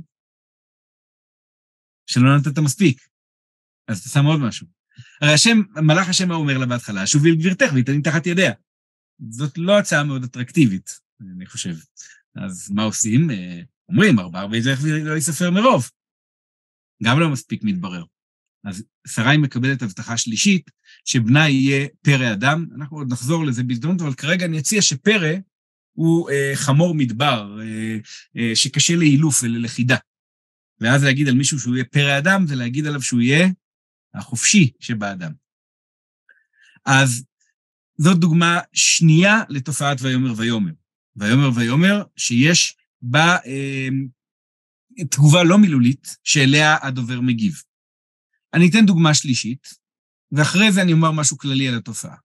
שלא נתת מספיק. אז אתה שם עוד משהו. הרי השם, מלאך השם אומר לה בהתחלה, שובי אל גבירתך והתעני תחת ידיה. זאת לא הצעה מאוד אטרקטיבית, אני חושב. אז מה עושים? אומרים, ארבע בעזר ולא יספר מרוב. גם לא מספיק מתברר. אז שרי מקבלת הבטחה שלישית, שבנה יהיה פרא אדם. אנחנו עוד נחזור לזה בזדמנות, אבל כרגע אני אציע שפרא הוא אה, חמור מדבר, אה, אה, שקשה לאילוף וללכידה. ואז להגיד על מישהו שהוא יהיה פרא אדם, זה להגיד עליו שהוא יהיה החופשי שבאדם. אז זאת דוגמה שנייה לתופעת ויאמר ויאמר. ויאמר ויאמר שיש בה אה, תגובה לא מילולית, שאליה הדובר מגיב. אני אתן דוגמה שלישית, ואחרי זה אני אומר משהו כללי על התופעה.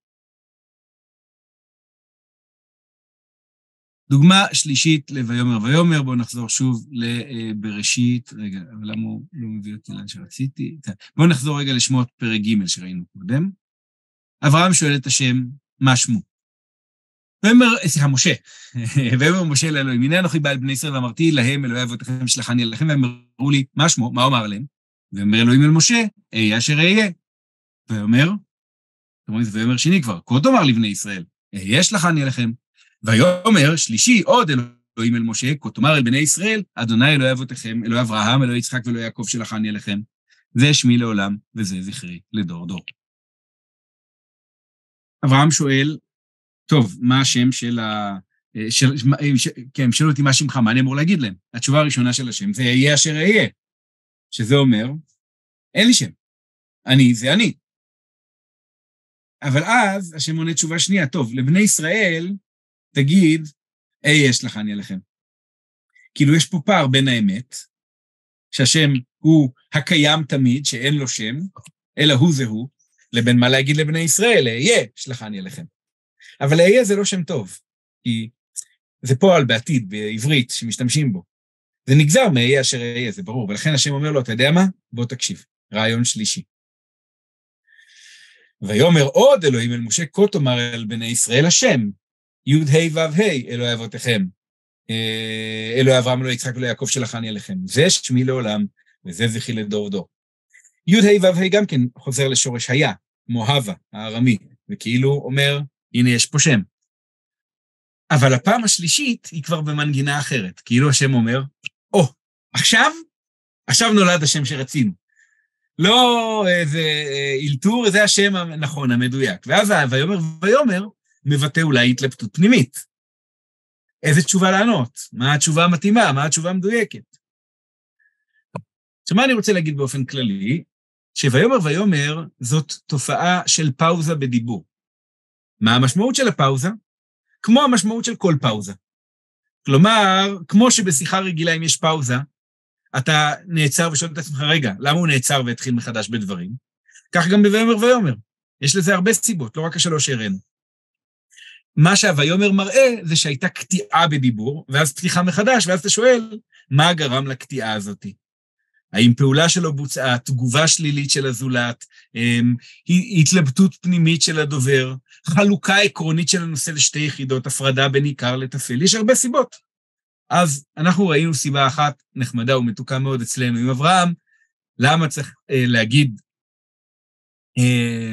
דוגמה שלישית לויאמר ויאמר, בואו נחזור שוב לבראשית, רגע, אבל למה הוא לא מביא אותי לאן שרציתי? בואו נחזור רגע לשמות פרק ג' שראינו קודם. אברהם שואל את השם, מה שמו? ויאמר, סליחה, משה, ויאמר משה לאלוהים, הנה אנוכי בא אל בני ישראל ואמרתי להם, אלוהי אבותיכם שלחני אליכם, והם אמרו לי, מה שמו? מה אומר להם? ואומר אלוהים אל משה, אהיה אשר אהיה. ואומר, ויאמר שני כבר, כה תאמר לבני ישראל, אהיה שלחני אליכם. ויאמר שלישי, עוד אלוהים אל משה, כה תאמר אל בני ישראל, אדוני אלוהי אבותיכם, אלוהי אברהם, אלוהי יצחק ואלוהי יעקב שלחני אליכם. זה שמי לעולם, וזה זכרי לדור דור. אברהם שואל, טוב, מה השם של ה... של... כן, הם שאלו אותי מה שמך, מה אני אמור להגיד להם? התשובה הראשונה של השם, זה אהיה אשר אהיה. שזה אומר, אין לי שם. אני זה אני. אבל אז השם עונה תשובה שנייה, טוב, לבני ישראל, תגיד, אהיה שלחני אליכם. כאילו יש פה פער בין האמת, שהשם הוא הקיים תמיד, שאין לו שם, אלא הוא זה הוא, לבין מה להגיד לבני ישראל, אהיה שלחני אליכם. אבל אהיה זה לא שם טוב, כי זה פועל בעתיד, בעברית, שמשתמשים בו. זה נגזר מאהיה אשר אהיה, זה ברור, ולכן השם אומר לו, אתה יודע מה? בוא תקשיב. רעיון שלישי. ויאמר עוד אלוהים אל משה, כה תאמר אל בני ישראל השם, י' ה' ו' ה' אלוהי אבותיכם, אלוהי אברהם, אלוהי יצחק ואלוהי יעקב שלחני אליכם. זה שמי לעולם, וזה זכרי לדור דור. י' ה' ו' ה' גם כן חוזר לשורש היה, כמו הווה, הארמי, וכאילו אומר, הנה יש פה שם. אבל הפעם השלישית היא כבר במנגינה אחרת, כאילו השם אומר, או, oh, עכשיו, עכשיו נולד השם שרצינו. לא איזה אילתור, זה השם הנכון, המדויק. ואז ויאמר ויאמר, מבטא אולי התלבטות פנימית. איזה תשובה לענות? מה התשובה המתאימה? מה התשובה המדויקת? עכשיו, מה אני רוצה להגיד באופן כללי? שויאמר ויאמר, זאת תופעה של פאוזה בדיבור. מה המשמעות של הפאוזה? כמו המשמעות של כל פאוזה. כלומר, כמו שבשיחה רגילה אם יש פאוזה, אתה נעצר ושואל את עצמך, רגע, למה הוא נעצר והתחיל מחדש בדברים? כך גם בויאמר ויאמר. יש לזה הרבה סיבות, לא רק השלוש הראינו. מה שהויאמר מראה זה שהייתה קטיעה בדיבור, ואז פתיחה מחדש, ואז אתה שואל, מה גרם לקטיעה הזאת? האם פעולה שלו בוצעה, תגובה שלילית של הזולת, התלבטות פנימית של הדובר, חלוקה עקרונית של הנושא לשתי יחידות, הפרדה בין עיקר לטפל, יש הרבה סיבות. אז אנחנו ראינו סיבה אחת נחמדה ומתוקה מאוד אצלנו עם אברהם, למה צריך אה, להגיד, אה,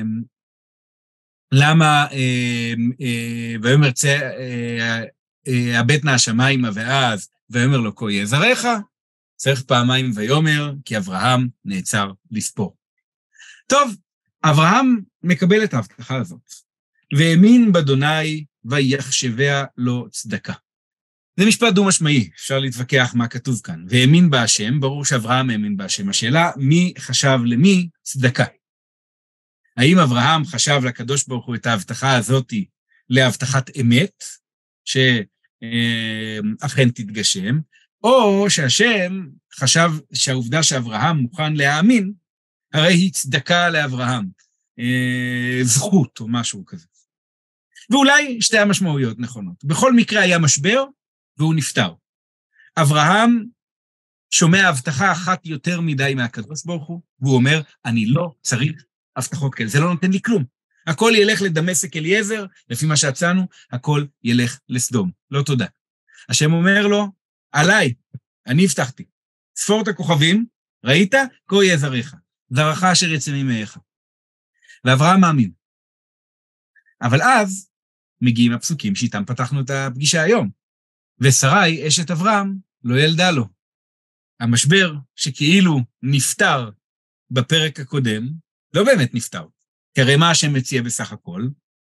למה, אה, אה, ויאמר צא, אה, אה, הבט נא השמיימה ואז, ויאמר לו כה יהיה זרעך, צריך פעמיים ויאמר, כי אברהם נעצר לספור. טוב, אברהם מקבל את ההבטחה הזאת, והאמין באדוני ויחשביה לו צדקה. זה משפט דו-משמעי, אפשר להתווכח מה כתוב כאן. והאמין בהשם, ברור שאברהם האמין בהשם. השאלה, מי חשב למי צדקה? האם אברהם חשב לקדוש ברוך הוא את ההבטחה הזאת להבטחת אמת, אכן תתגשם, או שהשם חשב שהעובדה שאברהם מוכן להאמין, הרי היא צדקה לאברהם, זכות או משהו כזה. ואולי שתי המשמעויות נכונות. בכל מקרה היה משבר, והוא נפטר. אברהם שומע הבטחה אחת יותר מדי מהקדוש ברוך הוא, והוא אומר, אני לא צריך הבטחות כאלה, זה לא נותן לי כלום. הכל ילך לדמשק אליעזר, לפי מה שהצענו, הכל ילך לסדום. לא תודה. השם אומר לו, עליי, אני הבטחתי. ספור את הכוכבים, ראית? כה יהיה זרעך. זרעך אשר יצא ממאיך. ואברהם מאמין. אבל אז מגיעים הפסוקים שאיתם פתחנו את הפגישה היום. ושרי, אשת אברהם, לא ילדה לו. המשבר שכאילו נפטר בפרק הקודם, לא באמת נפטר. כי הרי מה השם מציע בסך הכל?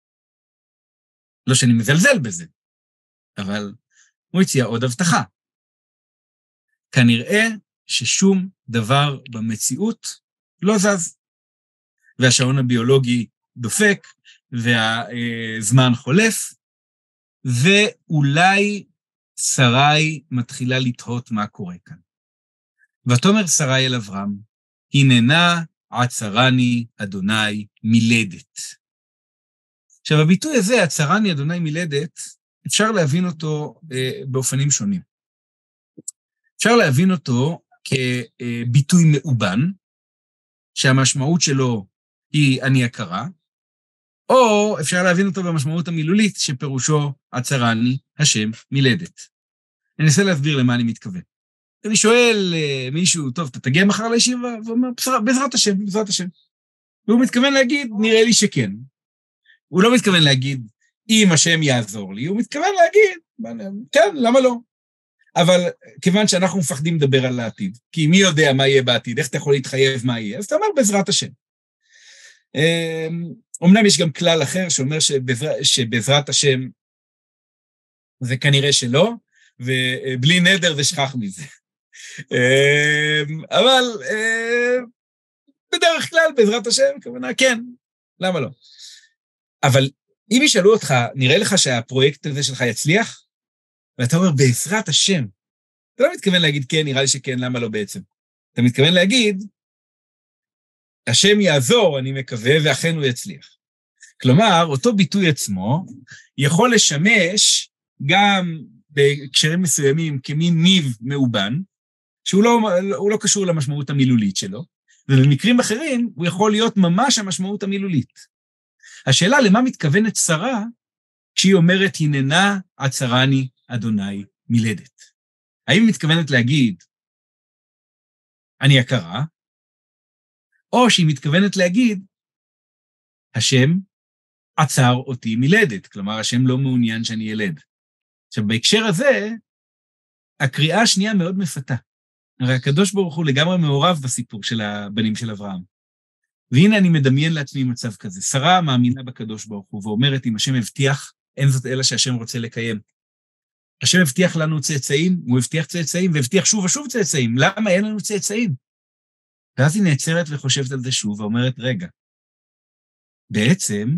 לא שאני מזלזל בזה, אבל הוא הציע עוד הבטחה. כנראה ששום דבר במציאות לא זז. והשעון הביולוגי דופק, והזמן חולף, ואולי שרי מתחילה לתהות מה קורה כאן. ותאמר שרי אל אברהם, הננה עצרני אדוני מילדת. עכשיו, הביטוי הזה, עצרני אדוני מילדת, אפשר להבין אותו אה, באופנים שונים. אפשר להבין אותו כביטוי מאובן, שהמשמעות שלו היא אני הכרה, או אפשר להבין אותו במשמעות המילולית, שפירושו עצרני השם מילדת. אני אנסה להסביר למה אני מתכוון. אני שואל uh, מישהו, טוב, אתה תגיע מחר לישיבה? והוא אומר, בעזרת השם, בעזרת השם. והוא מתכוון להגיד, נראה לי שכן. הוא לא מתכוון להגיד, אם השם יעזור לי, הוא מתכוון להגיד, כן, למה לא? אבל כיוון שאנחנו מפחדים לדבר על העתיד, כי מי יודע מה יהיה בעתיד, איך אתה יכול להתחייב מה יהיה, אז אתה אומר בעזרת השם. אמנם יש גם כלל אחר שאומר שבעזרת, שבעזרת השם זה כנראה שלא, ובלי נדר זה שכח מזה. אבל בדרך כלל בעזרת השם, כמובן, כן, למה לא? אבל אם ישאלו אותך, נראה לך שהפרויקט הזה שלך יצליח? ואתה אומר, בעזרת השם, אתה לא מתכוון להגיד כן, נראה לי שכן, למה לא בעצם? אתה מתכוון להגיד, השם יעזור, אני מקווה, ואכן הוא יצליח. כלומר, אותו ביטוי עצמו יכול לשמש גם בהקשרים מסוימים כמין ניב מאובן, שהוא לא, הוא לא קשור למשמעות המילולית שלו, ובמקרים אחרים הוא יכול להיות ממש המשמעות המילולית. השאלה למה מתכוונת שרה, כשהיא אומרת, הננה עצרני אדוני מילדת. האם היא מתכוונת להגיד, אני הכרה, או שהיא מתכוונת להגיד, השם עצר אותי מילדת, כלומר, השם לא מעוניין שאני ילד. עכשיו, בהקשר הזה, הקריאה השנייה מאוד מפתה. הרי הקדוש ברוך הוא לגמרי מעורב בסיפור של הבנים של אברהם. והנה אני מדמיין לעצמי מצב כזה. שרה מאמינה בקדוש ברוך הוא, ואומרת, אם השם הבטיח, אין זאת אלא שהשם רוצה לקיים. השם הבטיח לנו צאצאים, הוא הבטיח צאצאים, והבטיח שוב ושוב צאצאים. למה אין לנו צאצאים? ואז היא נעצרת וחושבת על זה שוב, ואומרת, רגע, בעצם,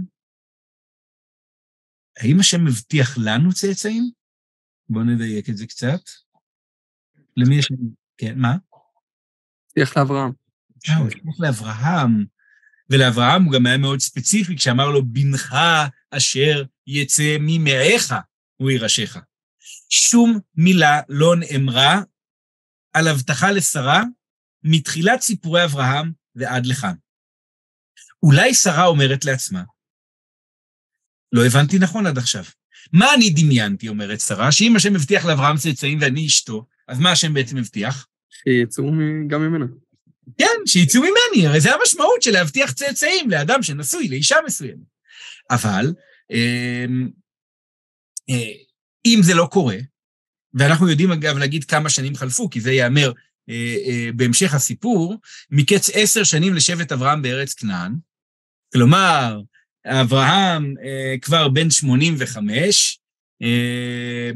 האם השם מבטיח לנו צאצאים? בואו נדייק את זה קצת. למי יש... כן, מה? הבטיח לאברהם. אה, הוא הבטיח לאברהם, ולאברהם הוא גם היה מאוד ספציפי, כשאמר לו, בנך אשר יצא ממאיך, הוא ירשך. שום מילה לא נאמרה על הבטחה לשרה, מתחילת סיפורי אברהם ועד לכאן. אולי שרה אומרת לעצמה, לא הבנתי נכון עד עכשיו. מה אני דמיינתי, אומרת שרה, שאם השם מבטיח לאברהם צאצאים ואני אשתו, אז מה השם בעצם מבטיח? שיצאו גם ממנה. כן, שיצאו ממני, הרי זה המשמעות של להבטיח צאצאים לאדם שנשוי, לאישה מסוימת. אבל, אה, אה, אם זה לא קורה, ואנחנו יודעים אגב להגיד כמה שנים חלפו, כי זה יאמר אה, אה, בהמשך הסיפור, מקץ עשר שנים לשבט אברהם בארץ כנען, כלומר, אברהם אה, כבר בן שמונים וחמש, אה,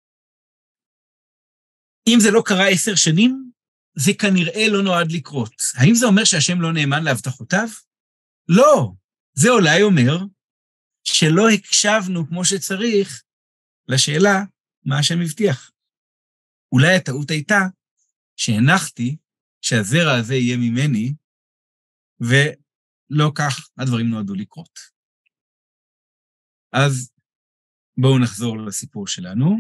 אם זה לא קרה עשר שנים, זה כנראה לא נועד לקרות. האם זה אומר שהשם לא נאמן להבטחותיו? לא. זה אולי אומר שלא הקשבנו כמו שצריך לשאלה מה השם הבטיח. אולי הטעות הייתה שהנחתי שהזרע הזה יהיה ממני, ולא כך הדברים נועדו לקרות. אז בואו נחזור לסיפור שלנו.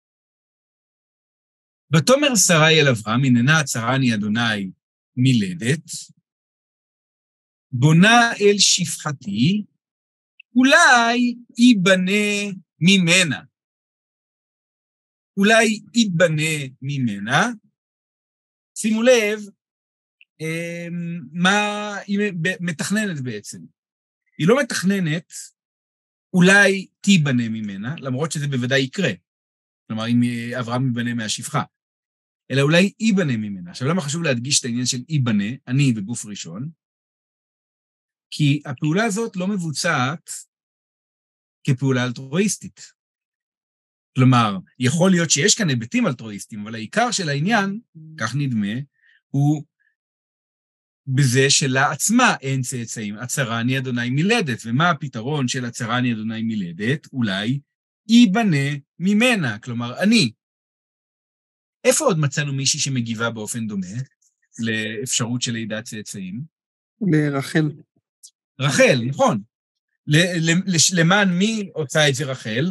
ותאמר שרי אל אברהם, הננה הצרני אדוני מלדת, בונה אל שפחתי, אולי ייבנה ממנה. אולי ייבנה ממנה. שימו לב, מה היא מתכננת בעצם. היא לא מתכננת, אולי תיבנה ממנה, למרות שזה בוודאי יקרה. כלומר, אם אברהם ייבנה מהשפחה. אלא אולי ייבנה ממנה. עכשיו, למה חשוב להדגיש את העניין של ייבנה, אני בגוף ראשון? כי הפעולה הזאת לא מבוצעת כפעולה אלטרואיסטית. כלומר, יכול להיות שיש כאן היבטים אלטרואיסטיים, אבל העיקר של העניין, כך נדמה, הוא בזה שלה עצמה אין צאצאים. הצרני אדוני מלדת, ומה הפתרון של הצרני אדוני מלדת? אולי ייבנה ממנה, כלומר, אני. איפה עוד מצאנו מישהי שמגיבה באופן דומה לאפשרות של לידת צאצאים? לרחל. רחל, נכון. למען מי הוצאה את זה רחל?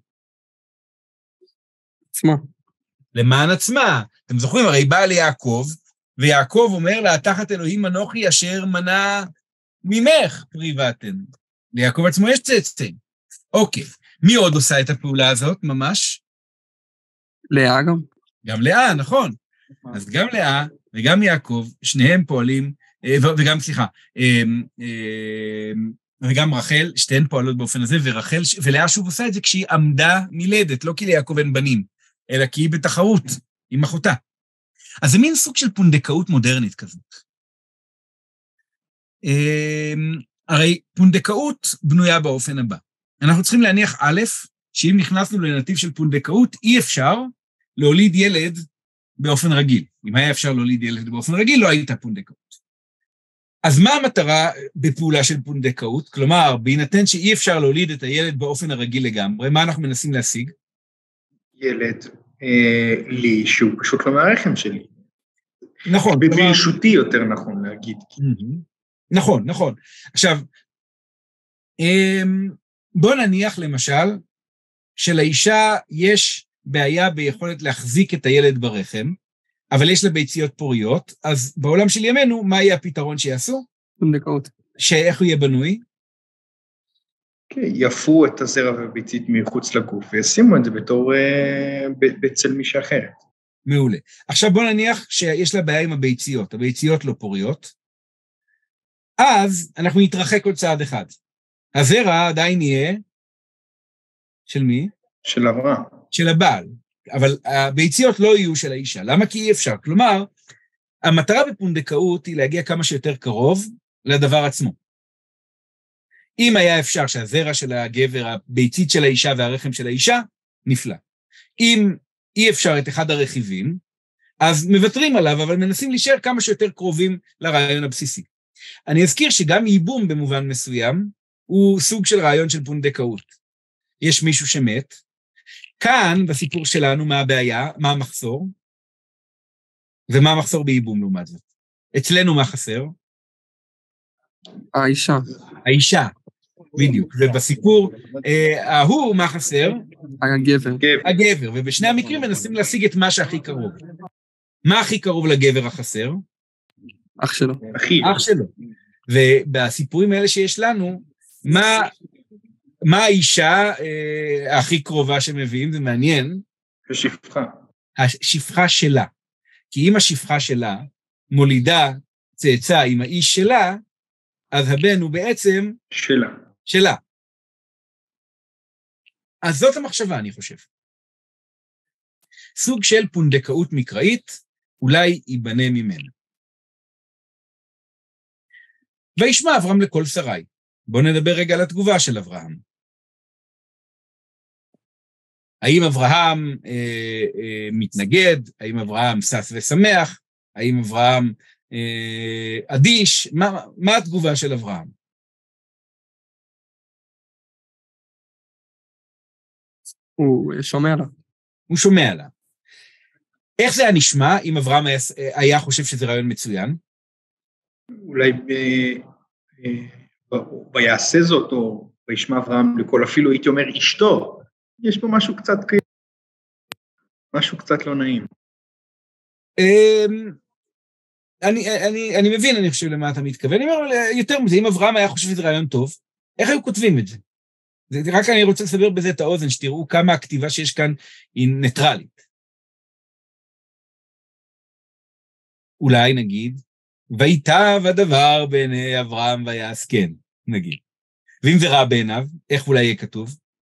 עצמה. למען עצמה. אתם זוכרים, הרי בא ליעקב, ויעקב אומר לה, תחת אלוהים אנוכי אשר מנע ממך פרי ואתן. ליעקב עצמו יש צאצאים. אוקיי. מי עוד עושה את הפעולה הזאת ממש? לאה גם. גם לאה, נכון. אז גם לאה וגם יעקב, שניהם פועלים, וגם, סליחה, וגם רחל, שתיהן פועלות באופן הזה, ורחל, ולאה שוב עושה את זה כשהיא עמדה מלדת, לא כי ליעקב אין בנים, אלא כי היא בתחרות עם אחותה. אז זה מין סוג של פונדקאות מודרנית כזאת. הרי פונדקאות בנויה באופן הבא. אנחנו צריכים להניח א', שאם נכנסנו לנתיב של פונדקאות, אי אפשר להוליד ילד באופן רגיל. אם היה אפשר להוליד ילד באופן רגיל, לא הייתה פונדקאות. אז מה המטרה בפעולה של פונדקאות? כלומר, בהינתן שאי אפשר להוליד את הילד באופן הרגיל לגמרי, מה אנחנו מנסים להשיג? ילד אה, לי, שהוא פשוט לא מהרחם שלי. נכון. בברשותי יותר נכון להגיד. נכון, נכון. עכשיו, בוא נניח למשל, שלאישה יש בעיה ביכולת להחזיק את הילד ברחם, אבל יש לה ביציות פוריות, אז בעולם של ימינו, מה יהיה הפתרון שיעשו? פונדקאות. שאיך הוא יהיה בנוי? כן, יפו את הזרע והביצית מחוץ לגוף, וישימו את זה בתור, אצל מישהי אחרת. מעולה. עכשיו בוא נניח שיש לה בעיה עם הביציות, הביציות לא פוריות, אז אנחנו נתרחק עוד צעד אחד. הזרע עדיין יהיה של מי? של אברהם. של הבעל. אבל הביציות לא יהיו של האישה. למה? כי אי אפשר. כלומר, המטרה בפונדקאות היא להגיע כמה שיותר קרוב לדבר עצמו. אם היה אפשר שהזרע של הגבר, הביצית של האישה והרחם של האישה, נפלא. אם אי אפשר את אחד הרכיבים, אז מוותרים עליו, אבל מנסים להישאר כמה שיותר קרובים לרעיון הבסיסי. אני אזכיר שגם ייבום במובן מסוים, הוא סוג של רעיון של פונדקאות. יש מישהו שמת, כאן, בסיפור שלנו, מה הבעיה, מה המחסור, ומה המחסור בייבום לעומת זאת. אצלנו מה חסר? האישה. האישה, בדיוק. ובסיפור אה, ההוא, מה חסר? הגבר. הגבר, ובשני המקרים מנסים להשיג את מה שהכי קרוב. מה הכי קרוב לגבר החסר? אח שלו. אח שלו. ובסיפורים האלה שיש לנו, מה... מה האישה אה, הכי קרובה שמביאים? זה מעניין. השפחה. השפחה שלה. כי אם השפחה שלה מולידה צאצא עם האיש שלה, אז הבן הוא בעצם... שלה. שלה. אז זאת המחשבה, אני חושב. סוג של פונדקאות מקראית, אולי ייבנה ממנה. וישמע אברהם לכל שרי. בואו נדבר רגע על התגובה של אברהם. האם אברהם אה, אה, מתנגד? האם אברהם שש ושמח? האם אברהם אה, אדיש? מה, מה התגובה של אברהם? הוא שומע לה. הוא שומע לה. איך זה היה נשמע אם אברהם היה, היה חושב שזה רעיון מצוין? אולי ב, ב, ביעשה זאת, או בישמע אברהם לכל, אפילו הייתי אומר אשתו, יש פה משהו קצת, משהו קצת לא נעים. אני, אני, אני מבין, אני חושב למה אתה מתכוון, אני אומר, יותר מזה, אם אברהם היה חושב שזה רעיון טוב, איך היו כותבים את זה? זה רק אני רוצה לסבר בזה את האוזן, שתראו כמה הכתיבה שיש כאן היא ניטרלית. אולי נגיד, ויטב הדבר בעיני אברהם ויעש כן, נגיד. ואם זה רע בעיניו, איך אולי יהיה כתוב?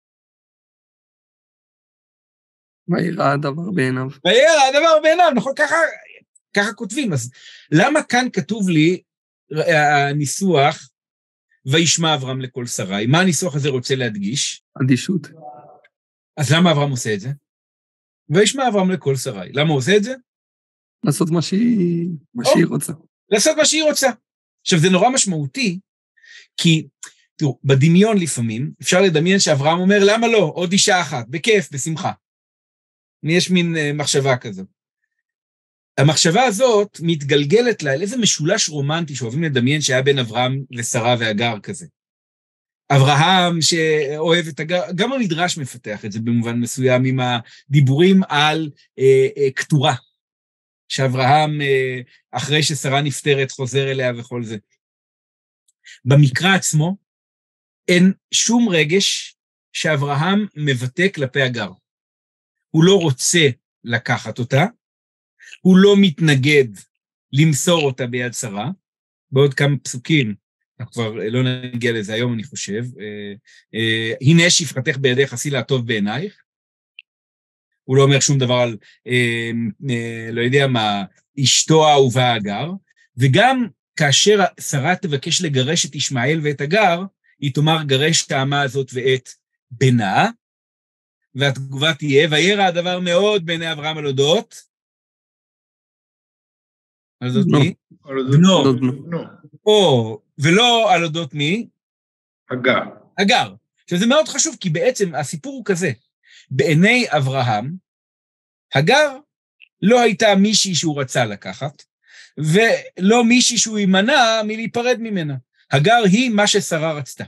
וירא הדבר בעיניו. וירא הדבר בעיניו, נכון, ככה, ככה כותבים. אז למה כאן כתוב לי הניסוח, וישמע אברהם לכל שרי? מה הניסוח הזה רוצה להדגיש? אדישות. אז למה אברהם עושה את זה? וישמע אברהם לכל שרי. למה הוא עושה את זה? לעשות מה שהיא, מה שהיא רוצה. לעשות מה שהיא רוצה. עכשיו, זה נורא משמעותי, כי, תראו, בדמיון לפעמים, אפשר לדמיין שאברהם אומר, למה לא? עוד אישה אחת, בכיף, בשמחה. יש מין uh, מחשבה כזו. המחשבה הזאת מתגלגלת לה, איזה משולש רומנטי שאוהבים לדמיין שהיה בין אברהם ושרה והגר כזה. אברהם שאוהב את הגר, גם המדרש מפתח את זה במובן מסוים, עם הדיבורים על אה, אה, כתורה, שאברהם אה, אחרי ששרה נפטרת חוזר אליה וכל זה. במקרא עצמו אין שום רגש שאברהם מבטא כלפי הגר. הוא לא רוצה לקחת אותה, הוא לא מתנגד למסור אותה ביד שרה, בעוד כמה פסוקים, אנחנו כבר לא נגיע לזה היום, אני חושב, אה, אה, הנה שפחתך בידך, עשי לה טוב בעינייך, הוא לא אומר שום דבר על, אה, אה, לא יודע מה, אשתו האהובה הגר, וגם כאשר שרה תבקש לגרש את ישמעאל ואת הגר, היא תאמר גרש את האמה הזאת ואת בנה, והתגובה תהיה, וירא הדבר מאוד בעיני אברהם על אודות, על אודות מי? בנו. או, ולא על אודות מי? הגר. הגר. עכשיו זה מאוד חשוב, כי בעצם הסיפור הוא כזה. בעיני אברהם, הגר לא הייתה מישהי שהוא רצה לקחת, ולא מישהי שהוא יימנע מלהיפרד ממנה. הגר היא מה ששרה רצתה.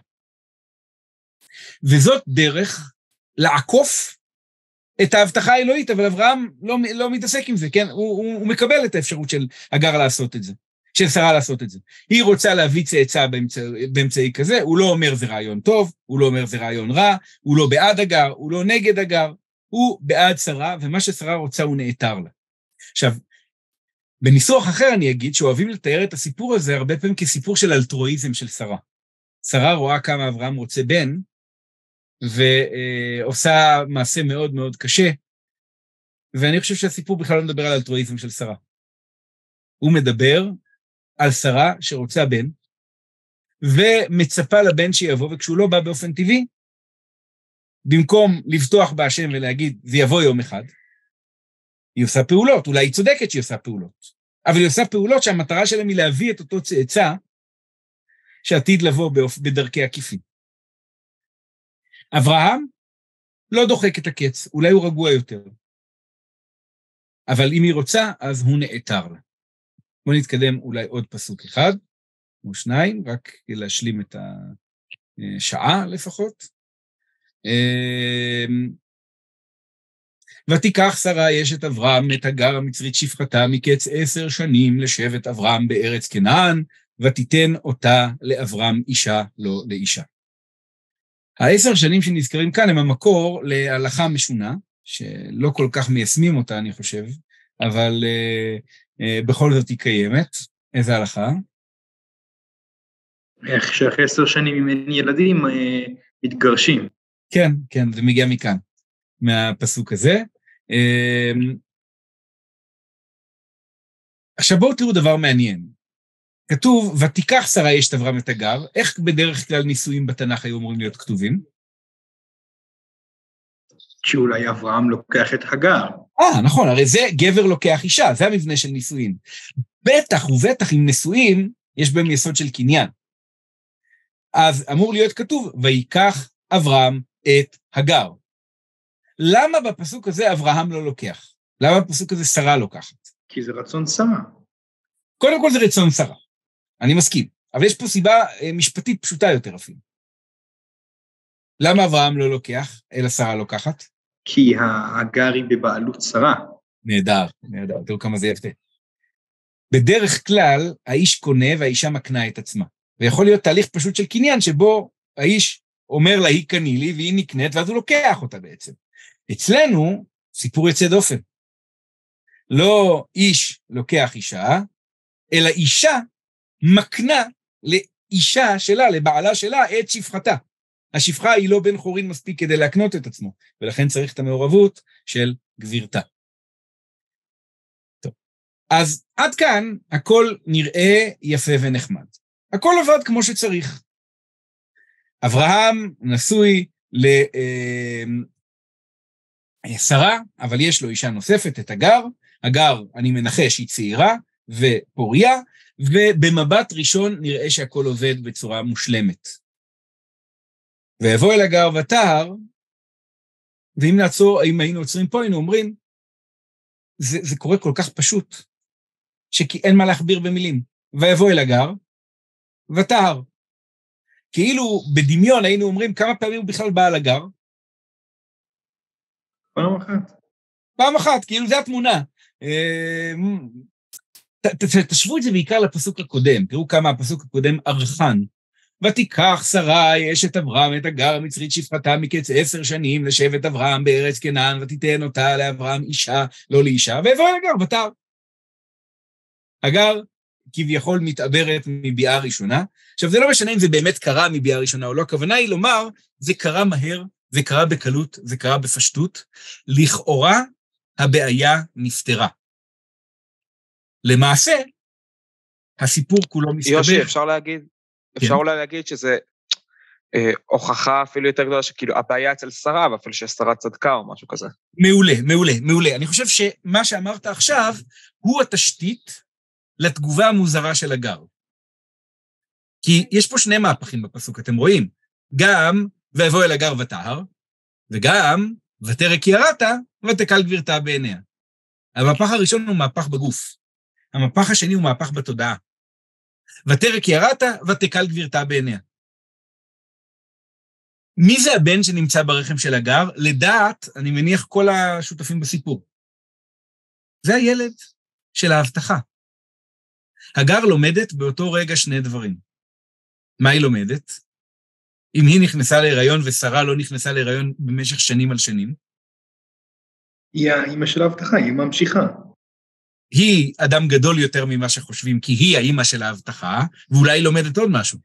וזאת דרך לעקוף את ההבטחה האלוהית, אבל אברהם לא, לא מתעסק עם זה, כן? הוא, הוא, הוא מקבל את האפשרות של הגר לעשות את זה, של שרה לעשות את זה. היא רוצה להביא צאצא באמצעי, באמצעי כזה, הוא לא אומר זה רעיון טוב, הוא לא אומר זה רעיון רע, הוא לא בעד הגר, הוא לא נגד הגר, הוא בעד שרה, ומה ששרה רוצה הוא נעתר לה. עכשיו, בניסוח אחר אני אגיד שאוהבים לתאר את הסיפור הזה הרבה פעמים כסיפור של אלטרואיזם של שרה. שרה רואה כמה אברהם רוצה בן, ועושה מעשה מאוד מאוד קשה, ואני חושב שהסיפור בכלל לא מדבר על אלטרואיזם של שרה. הוא מדבר על שרה שרוצה בן, ומצפה לבן שיבוא, וכשהוא לא בא באופן טבעי, במקום לבטוח בהשם ולהגיד, זה יבוא יום אחד, היא עושה פעולות, אולי היא צודקת שהיא עושה פעולות, אבל היא עושה פעולות שהמטרה שלהם היא להביא את אותו צאצא, שעתיד לבוא בדרכי עקיפים. אברהם לא דוחק את הקץ, אולי הוא רגוע יותר. אבל אם היא רוצה, אז הוא נעתר לה. בואו נתקדם אולי עוד פסוק אחד, או שניים, רק להשלים את השעה לפחות. ותיקח שרה אשת אברהם את הגר המצרית שפחתה מקץ עשר שנים לשבט אברהם בארץ כנען, ותיתן אותה לאברהם אישה לא לאישה. העשר שנים שנזכרים כאן הם המקור להלכה משונה, שלא כל כך מיישמים אותה, אני חושב, אבל uh, uh, בכל זאת היא קיימת. איזה הלכה? איך שאחרי עשר שנים אם אין ילדים, uh, מתגרשים. כן, כן, זה מגיע מכאן, מהפסוק הזה. Uh, עכשיו בואו תראו דבר מעניין. כתוב, ותיקח שרה אשת אברהם את הגר, איך בדרך כלל נישואים בתנ"ך היו אמורים להיות כתובים? שאולי אברהם לוקח את הגר. אה, נכון, הרי זה גבר לוקח אישה, זה המבנה של נישואים. בטח ובטח עם נישואים, יש בהם יסוד של קניין. אז אמור להיות כתוב, ויקח אברהם את הגר. למה בפסוק הזה אברהם לא לוקח? למה בפסוק הזה שרה לוקחת? כי זה רצון שרה. קודם כל זה רצון שרה, אני מסכים, אבל יש פה סיבה משפטית פשוטה יותר אפילו. למה אברהם לא לוקח, אלא שרה לוקחת? כי האגר היא בבעלות שרה. נהדר, נהדר, תראו כמה זה יפה. בדרך כלל, האיש קונה והאישה מקנה את עצמה. ויכול להיות תהליך פשוט של קניין, שבו האיש אומר לה, היא קני לי, והיא נקנית, ואז הוא לוקח אותה בעצם. אצלנו, סיפור יצא דופן. לא איש לוקח אישה, אלא אישה מקנה לאישה שלה, לבעלה שלה, את שפחתה. השפחה היא לא בן חורין מספיק כדי להקנות את עצמו, ולכן צריך את המעורבות של גבירתה. טוב, אז עד כאן הכל נראה יפה ונחמד. הכל עבד כמו שצריך. אברהם נשוי לשרה, אבל יש לו אישה נוספת, את הגר. הגר, אני מנחש, היא צעירה ופוריה, ובמבט ראשון נראה שהכל עובד בצורה מושלמת. ויבוא אל הגר ותהר, ואם נעצור, אם היינו עוצרים פה, היינו אומרים, זה, זה קורה כל כך פשוט, שאין מה להכביר במילים. ויבוא אל הגר ותהר. כאילו בדמיון היינו אומרים כמה פעמים הוא בכלל בא על הגר. פעם אחת. פעם אחת, כאילו זה התמונה. תשוו את זה בעיקר לפסוק הקודם, תראו כמה הפסוק הקודם ארחן. ותיקח שרי אשת אברהם את הגר המצרית שפחתה מקץ עשר שנים לשבט אברהם בארץ כנען, ותיתן אותה לאברהם אישה, לא לאישה, ויבוא אל הגר ותהר. הגר כביכול מתעברת מביאה ראשונה. עכשיו זה לא משנה אם זה באמת קרה מביאה ראשונה או לא, הכוונה היא לומר, זה קרה מהר, זה קרה בקלות, זה קרה בפשטות, לכאורה הבעיה נפתרה. למעשה, הסיפור כולו מסתבר. יושי, אפשר להגיד, כן. אפשר אולי להגיד שזה אה, הוכחה אפילו יותר גדולה, שכאילו הבעיה אצל שרה, ואפילו ששרה צדקה או משהו כזה. מעולה, מעולה, מעולה. אני חושב שמה שאמרת עכשיו, הוא התשתית לתגובה המוזרה של הגר. כי יש פה שני מהפכים בפסוק, אתם רואים, גם ויבוא אל הגר ותהר, וגם ותרק ירתה ותקל גבירתה בעיניה. המהפך הראשון הוא מהפך בגוף, המהפך השני הוא מהפך בתודעה. ותרק ירתה ותקל גבירתה בעיניה. מי זה הבן שנמצא ברחם של הגר? לדעת, אני מניח כל השותפים בסיפור. זה הילד של ההבטחה. הגר לומדת באותו רגע שני דברים. מה היא לומדת? אם היא נכנסה להיריון ושרה לא נכנסה להיריון במשך שנים על שנים. היא האמא של ההבטחה, היא ממשיכה. היא אדם גדול יותר ממה שחושבים, כי היא האמא של ההבטחה, ואולי היא לומדת עוד משהו.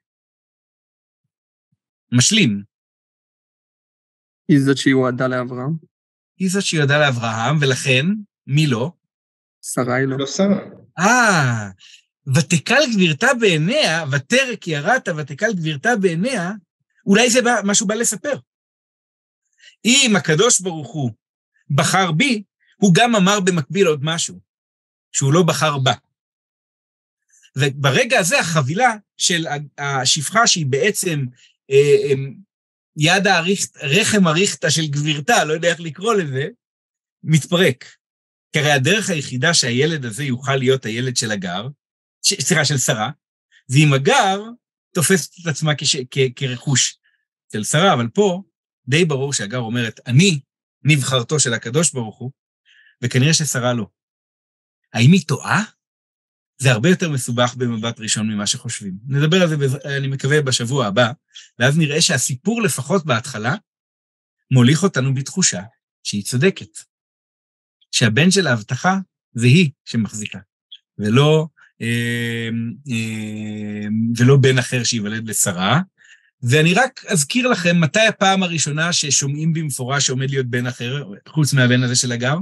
משלים. היא זאת שהיא הועדה לאברהם? היא זאת שהיא הועדה לאברהם, ולכן, מי לא? שרה היא לא. לא שרה. אה, ותקל גבירתה בעיניה, ותרק ירתה ותקל גבירתה בעיניה, אולי זה בא, משהו בא לספר. אם הקדוש ברוך הוא בחר בי, הוא גם אמר במקביל עוד משהו, שהוא לא בחר בה. וברגע הזה החבילה של השפחה שהיא בעצם אה, אה, יד האריכת, רחם אריכתה של גבירתה, לא יודע איך לקרוא לזה, מתפרק. כי הרי הדרך היחידה שהילד הזה יוכל להיות הילד של הגר, סליחה, של שרה, זה אם הגר תופסת את עצמה כש, כ, כרכוש של שרה, אבל פה די ברור שהגר אומרת, אני נבחרתו של הקדוש ברוך הוא, וכנראה ששרה לא. האם היא טועה? זה הרבה יותר מסובך במבט ראשון ממה שחושבים. נדבר על זה, אני מקווה, בשבוע הבא, ואז נראה שהסיפור לפחות בהתחלה, מוליך אותנו בתחושה שהיא צודקת. שהבן של ההבטחה זה היא שמחזיקה, ולא, אה, אה, ולא בן אחר שיוולד לשרה. ואני רק אזכיר לכם, מתי הפעם הראשונה ששומעים במפורש שעומד להיות בן אחר, חוץ מהבן הזה של הגר?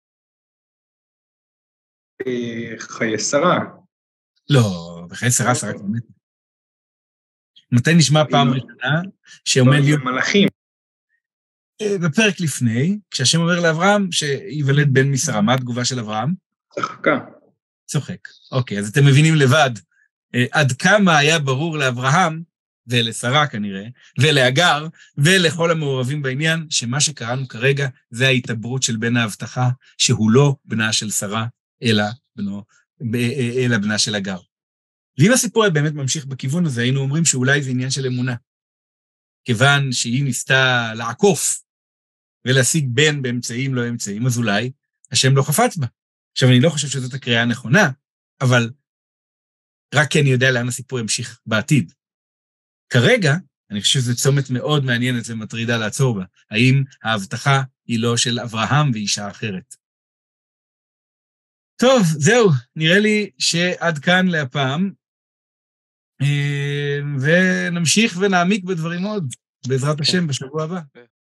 חיי שרה. לא, בחיי שרה, שרה כמת. מתי נשמע פעם ראשונה שעומד להיות... מלאכים. בפרק לפני, כשהשם אומר לאברהם שיוולד בן משרה, מה התגובה של אברהם? צחקה. צוחק. אוקיי, אז אתם מבינים לבד, עד כמה היה ברור לאברהם, ולשרה כנראה, ולהגר, ולכל המעורבים בעניין, שמה שקראנו כרגע זה ההתעברות של בן ההבטחה, שהוא לא בנה של שרה, אלא, בנו, אלא בנה של הגר. ואם הסיפור היה באמת ממשיך בכיוון הזה, היינו אומרים שאולי זה עניין של אמונה. כיוון שהיא ניסתה לעקוף ולהשיג בן באמצעים לא אמצעים, אז אולי השם לא חפץ בה. עכשיו, אני לא חושב שזאת הקריאה הנכונה, אבל רק כי אני יודע לאן הסיפור ימשיך בעתיד. כרגע, אני חושב שזו צומת מאוד מעניינת ומטרידה לעצור בה. האם ההבטחה היא לא של אברהם ואישה אחרת? טוב, זהו, נראה לי שעד כאן להפעם, ונמשיך ונעמיק בדברים עוד, בעזרת השם בשבוע הבא.